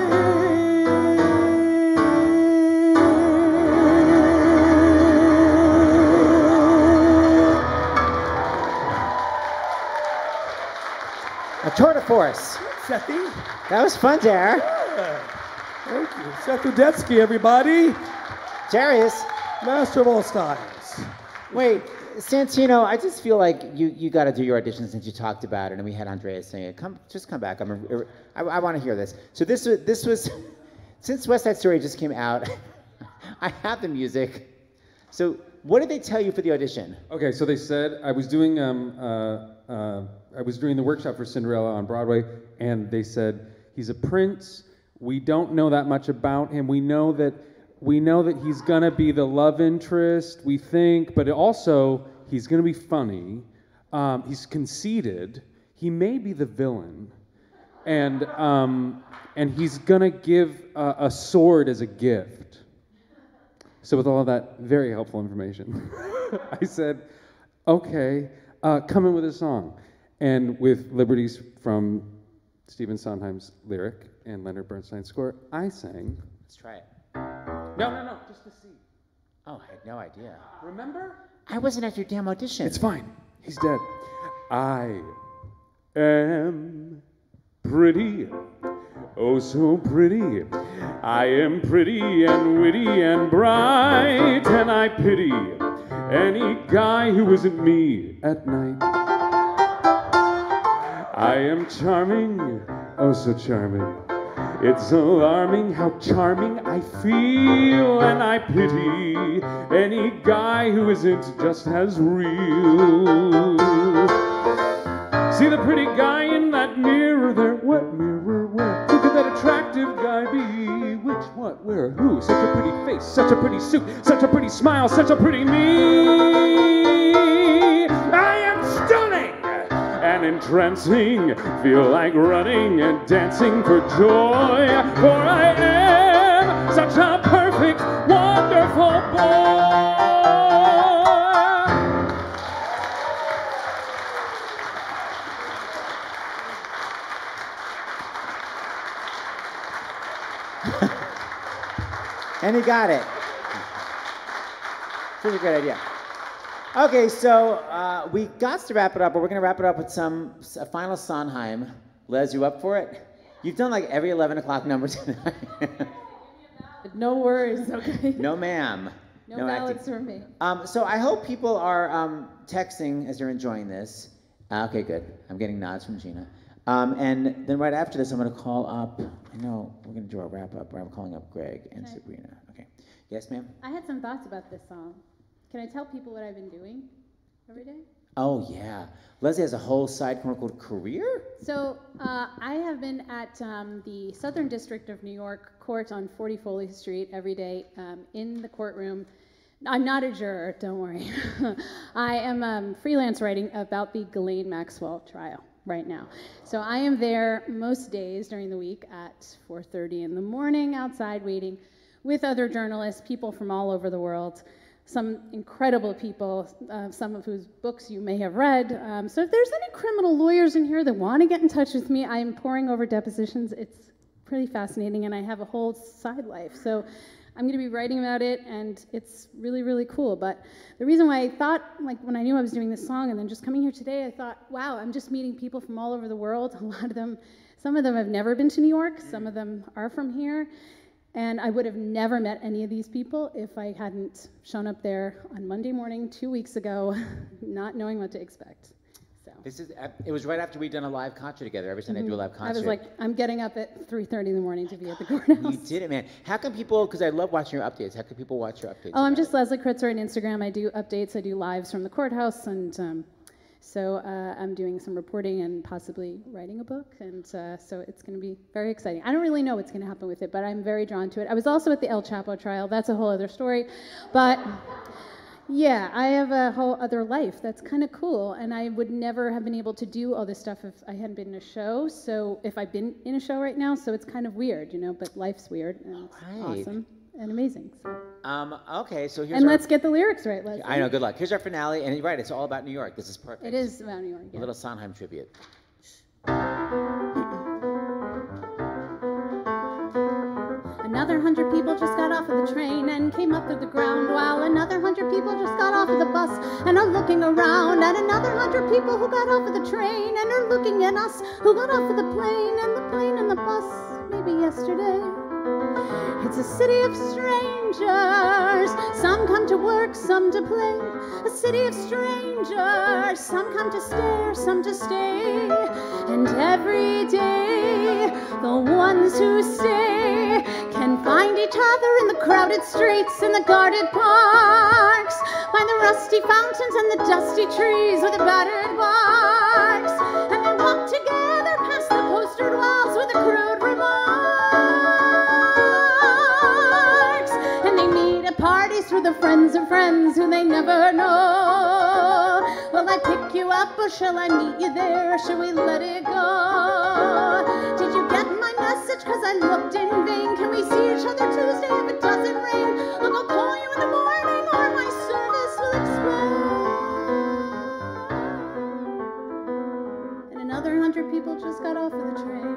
A tour de force. Sethy. That was fun, Dar. Yeah. Thank you. Seth Rudetsky, everybody. Darius. Master of all styles. Wait, Santino, I just feel like you, you got to do your audition since you talked about it, and we had Andréa sing it. Come, just come back. I'm a, I, I want to hear this. So this was, this was, since West Side Story just came out, I have the music. So what did they tell you for the audition? Okay, so they said I was doing um uh, uh I was doing the workshop for Cinderella on Broadway, and they said he's a prince. We don't know that much about him. We know that we know that he's gonna be the love interest, we think, but also he's gonna be funny. Um, he's conceited. He may be the villain, and um, and he's gonna give a, a sword as a gift. So with all of that very helpful information, I said, okay, uh, come in with a song. And with liberties from Stephen Sondheim's lyric and Leonard Bernstein's score, I sang. Let's try it. No, no, no, just the C. Oh, I had no idea. Remember? I wasn't at your damn audition. It's fine. He's dead. I am pretty, oh so pretty. I am pretty and witty and bright, and I pity any guy who isn't me at night. I am charming, oh so charming. It's alarming how charming I feel, and I pity any guy who isn't just as real. See the pretty guy in that mirror there? What mirror, where? Who could that attractive guy be? Which, what, where, who? Such a pretty face, such a pretty suit, such a pretty smile, such a pretty me. I am stunning and entrancing, feel like running and dancing for joy, for I am such a perfect, wonderful boy. And he got it. Pretty great idea. Okay, so uh, we got to wrap it up, but we're going to wrap it up with some a final Sondheim. Les, you up for it? You've done like every eleven o'clock number tonight. No worries, okay? No, ma'am. No, no ballads acting. for me. Um, so I hope people are um, texting as they're enjoying this. Uh, okay, good. I'm getting nods from Gina. Um, and then right after this, I'm going to call up, I know we're going to do our wrap up, where I'm calling up Greg and Okay. Sabrina. Okay. Yes, ma'am? I had some thoughts about this song. Can I tell people what I've been doing every day? Oh, yeah. Leslie has a whole side called career? So uh, I have been at um, the Southern District of New York court on forty Foley Street every day um, in the courtroom. I'm not a juror, don't worry. I am um, freelance writing about the Ghislaine Maxwell trial right now. So I am there most days during the week at four thirty in the morning outside waiting with other journalists, people from all over the world. Some incredible people, uh, some of whose books you may have read. Um, so if there's any criminal lawyers in here that want to get in touch with me, I'm poring over depositions. It's pretty fascinating, and I have a whole side life. So I'm going to be writing about it, and it's really, really cool. But the reason why I thought, like when I knew I was doing this song and then just coming here today, I thought, wow, I'm just meeting people from all over the world. A lot of them, some of them have never been to New York. Some of them are from here. And I would have never met any of these people if I hadn't shown up there on Monday morning two weeks ago, not knowing what to expect. So This is. It was right after we'd done a live concert together. Every Sunday mm-hmm. I do a live concert. I was like, I'm getting up at three thirty in the morning to be at the courthouse. You did it, man. How can people, because I love watching your updates, how can people watch your updates? Oh, I'm about just it? Leslie Kritzer on Instagram. I do updates. I do lives from the courthouse. And um, so uh, I'm doing some reporting and possibly writing a book. And uh, so it's going to be very exciting. I don't really know what's going to happen with it, but I'm very drawn to it. I was also at the El Chapo trial. That's a whole other story. But yeah, I have a whole other life that's kind of cool. And I would never have been able to do all this stuff if I hadn't been in a show. So if I've been in a show right now, so it's kind of weird, you know, but life's weird and it's Right. awesome and amazing. So. Um, okay, so here's And our, let's get the lyrics right, Leslie. I know, good luck. Here's our finale, and you're right, it's all about New York. This is perfect. It is about New York, A yeah. little Sondheim tribute. Another hundred people just got off of the train and came up to the ground, while another hundred people just got off of the bus and are looking around at another hundred people who got off of the train and are looking at us who got off of the plane and the plane and the bus maybe yesterday. It's a city of strangers. Some come to work, some to play. A city of strangers. Some come to stare, some to stay. And every day, the ones who stay can find each other in the crowded streets, in the guarded parks, by the rusty fountains and the dusty trees with the battered barks. And they walk together past the postered walls with the crude remarks. And they meet at parties through the friends of friends who they never know. Will I pick you up or shall I meet you there? Shall we let it go? Did you get my message? Cause I looked in vain. Can we see each other Tuesday if it doesn't rain? Look, I'll call you in the morning or my service will explode. And another hundred people just got off of the train.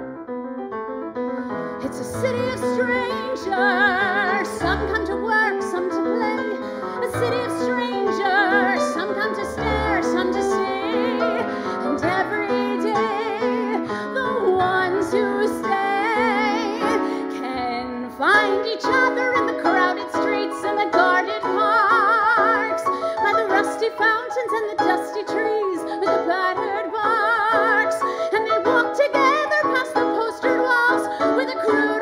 It's a city of strangers. Some come to work, some to play. A city of strangers. Some come to stare, some to stay. And every day, the ones who stay can find each other lands and the dusty trees with the battered barks. And they walk together past the postered walls with the crude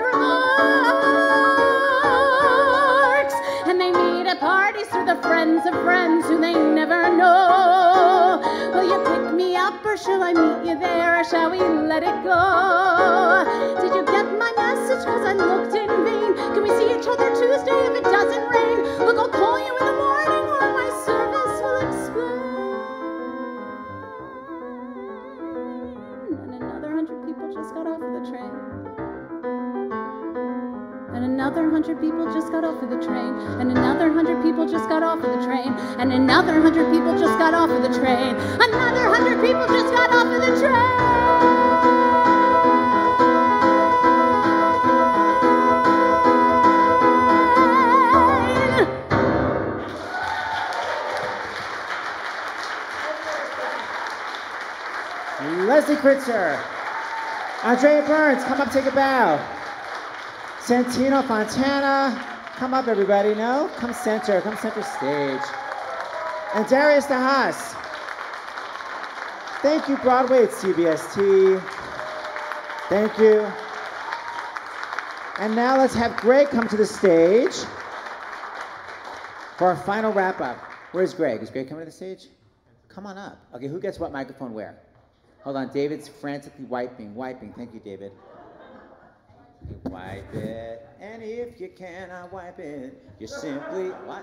remarks. And they meet at parties through the friends of friends who they never know. Will you pick me up or shall I meet you there, or shall we let it go? Did you get my message? Cause I looked in vain. Can we see each other Tuesday if it doesn't rain? Look, I'll call you in the morning or my service will explain. And another hundred people just got off of the train. And another hundred people just got off of the train. And another hundred people just got off of the train. And another hundred people just got off of the train. Another hundred people just got off of the train. Leslie Kritzer, Andréa Burns, come up, take a bow. Santino Fontana, come up, everybody. No, come center, come center stage. And Darius de Haas. Thank you, Broadway at C B S T. Thank you. And now let's have Greg come to the stage for our final wrap up. Where's Greg? Is Greg coming to the stage? Come on up. Okay, who gets what microphone where? Hold on, David's frantically wiping, wiping. Thank you, David. You wipe it, and if you cannot wipe it, you simply, what?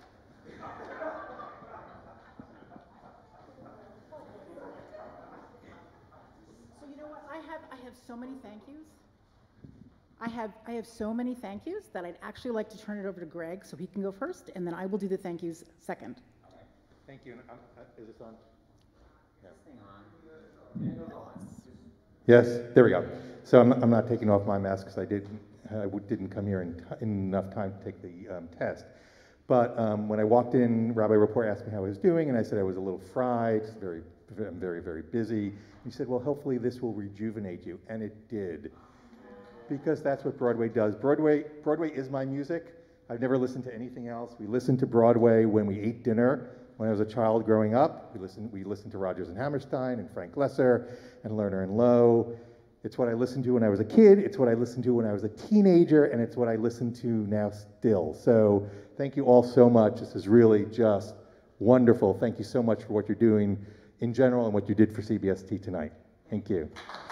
So you know what, I have, I have so many thank yous. I have, I have so many thank yous that I'd actually like to turn it over to Greg so he can go first, and then I will do the thank yous second. Thank you. Um, uh, is this on? Yes, there we go. So I'm, I'm not taking off my mask because I didn't, I w- didn't come here in, t- in enough time to take the um, test. But um, when I walked in, Rabbi Rapport asked me how I was doing, and I said I was a little fried, very, I'm very, very busy. He said, well, hopefully this will rejuvenate you, and it did. Because that's what Broadway does. Broadway, Broadway is my music. I've never listened to anything else. We listened to Broadway when we ate dinner. When I was a child growing up, we listened, we listened to Rodgers and Hammerstein and Frank Lesser and Lerner and Lowe. It's what I listened to when I was a kid, it's what I listened to when I was a teenager, and it's what I listen to now still. So thank you all so much. This is really just wonderful. Thank you so much for what you're doing in general and what you did for C B S T tonight. Thank you.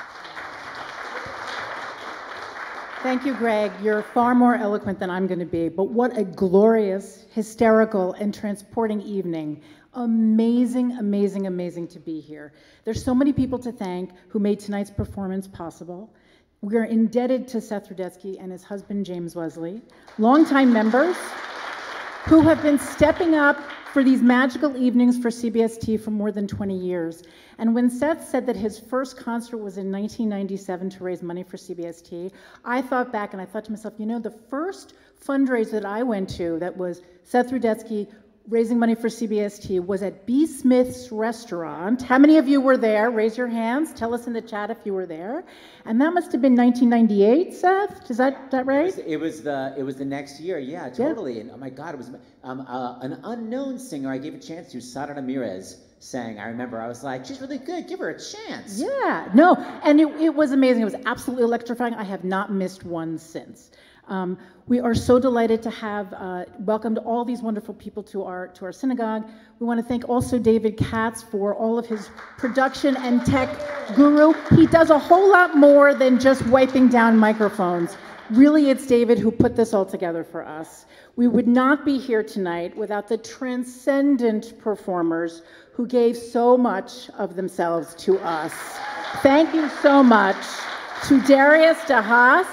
Thank you, Greg. You're far more eloquent than I'm going to be, but what a glorious, hysterical, and transporting evening. Amazing, amazing, amazing to be here. There's so many people to thank who made tonight's performance possible. We are indebted to Seth Rudetsky and his husband, James Wesley, longtime members who have been stepping up for these magical evenings for C B S T for more than twenty years. And when Seth said that his first concert was in nineteen ninety-seven to raise money for C B S T, I thought back and I thought to myself, you know, the first fundraiser that I went to that was Seth Rudetsky raising money for C B S T was at B. Smith's restaurant. How many of you were there? Raise your hands. Tell us in the chat if you were there. And that must have been nineteen ninety-eight, Seth? Is that, that right? It was, it was the it was the next year, yeah, totally. Yeah. And oh my God, it was um, uh, an unknown singer I gave a chance to, Sara Ramirez, sang. I remember I was like, she's really good. Give her a chance. Yeah, no, and it, it was amazing. It was absolutely electrifying. I have not missed one since. Um, we are so delighted to have uh, welcomed all these wonderful people to our to our synagogue. We want to thank also David Katz for all of his production and tech guru. He does a whole lot more than just wiping down microphones. Really, it's David who put this all together for us. We would not be here tonight without the transcendent performers who gave so much of themselves to us. Thank you so much to Darius de Haas,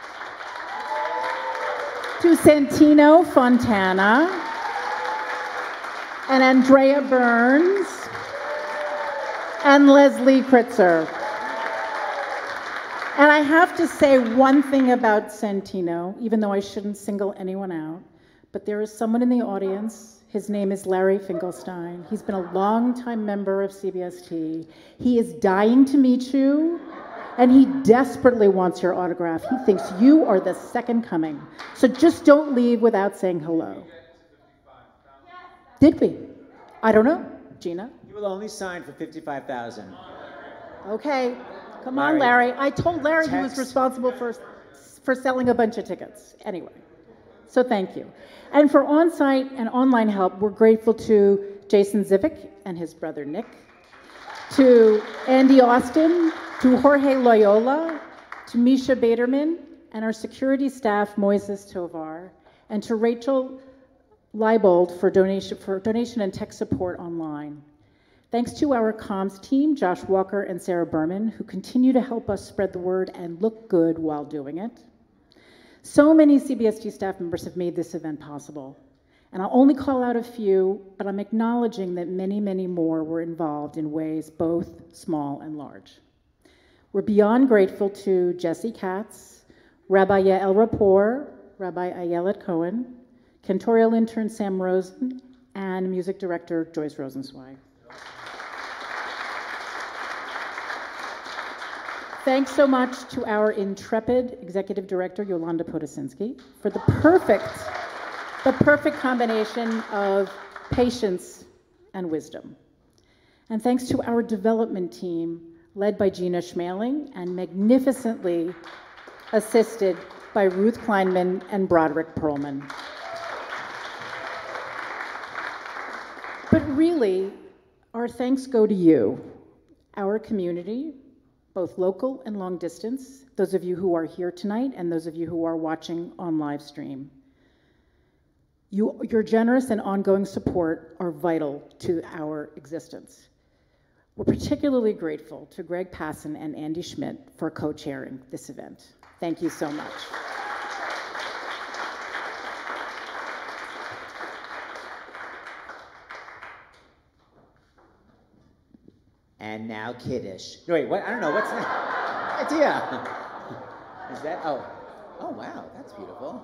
to Santino Fontana, and Andréa Burns, and Leslie Kritzer. And I have to say one thing about Santino, even though I shouldn't single anyone out, but there is someone in the audience. His name is Larry Finkelstein. He's been a longtime member of C B S T. He is dying to meet you, and he desperately wants your autograph. He thinks you are the second coming. So just don't leave without saying hello. Did we? I don't know. Gina? You will only sign for fifty-five thousand. Okay, come on, Larry. Larry. I told Larry he was Text. responsible for, for selling a bunch of tickets. Anyway, so thank you. And for on-site and online help, we're grateful to Jason Zivic and his brother Nick, to Andy Austin, to Jorge Loyola, to Misha Baderman, and our security staff, Moises Tovar, and to Rachel Leibold for donation, for donation and tech support online. Thanks to our comms team, Josh Walker and Sarah Berman, who continue to help us spread the word and look good while doing it. So many C B S T staff members have made this event possible. And I'll only call out a few, but I'm acknowledging that many, many more were involved in ways both small and large. We're beyond grateful to Jesse Katz, Rabbi Yael Rapport, Rabbi Ayelet Cohen, cantorial intern Sam Rosen, and music director Joyce Rosenzweig. Thanks so much to our intrepid executive director, Yolanda Podosinski, for the perfect, the perfect combination of patience and wisdom. And thanks to our development team, led by Gina Schmaling and magnificently assisted by Ruth Kleinman and Broderick Perlman. But really, our thanks go to you, our community, both local and long distance, those of you who are here tonight and those of you who are watching on live stream. You, your generous and ongoing support are vital to our existence. We're particularly grateful to Greg Passon and Andy Schmidt for co-chairing this event. Thank you so much. And now Kiddush. No, wait, what? I don't know. What's that? Idea. Is that? Oh. Oh, wow. That's beautiful.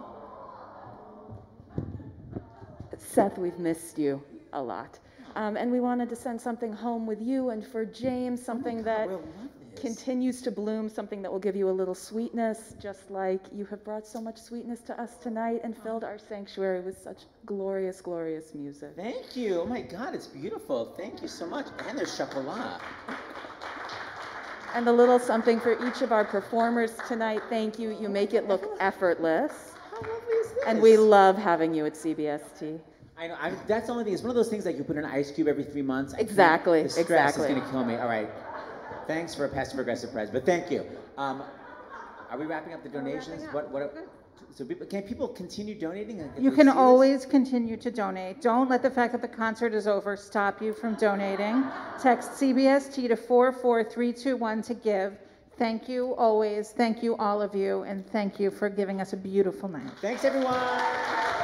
Seth, we've missed you a lot. Um, and we wanted to send something home with you, and for James, something oh that God, continues to bloom, something that will give you a little sweetness, just like you have brought so much sweetness to us tonight and filled our sanctuary with such glorious, glorious music. Thank you. Oh my God, it's beautiful. Thank you so much. And there's chocolat. And a little something for each of our performers tonight. Thank you. You make it look effortless. How lovely is this? And we love having you at C B S T. I know. I, that's the only thing. It's one of those things like you put in an ice cube every three months. I Exactly. The stress exactly. is going to kill me. All right. Thanks for a passive aggressive prize, but thank you. Um, are we wrapping up the donations? What? What? So people, can people continue donating? if You they can see this? always continue to donate. Don't let the fact that the concert is over stop you from donating. Text C B S T to four four three two one to give. Thank you always. Thank you all of you, and thank you for giving us a beautiful night. Thanks everyone.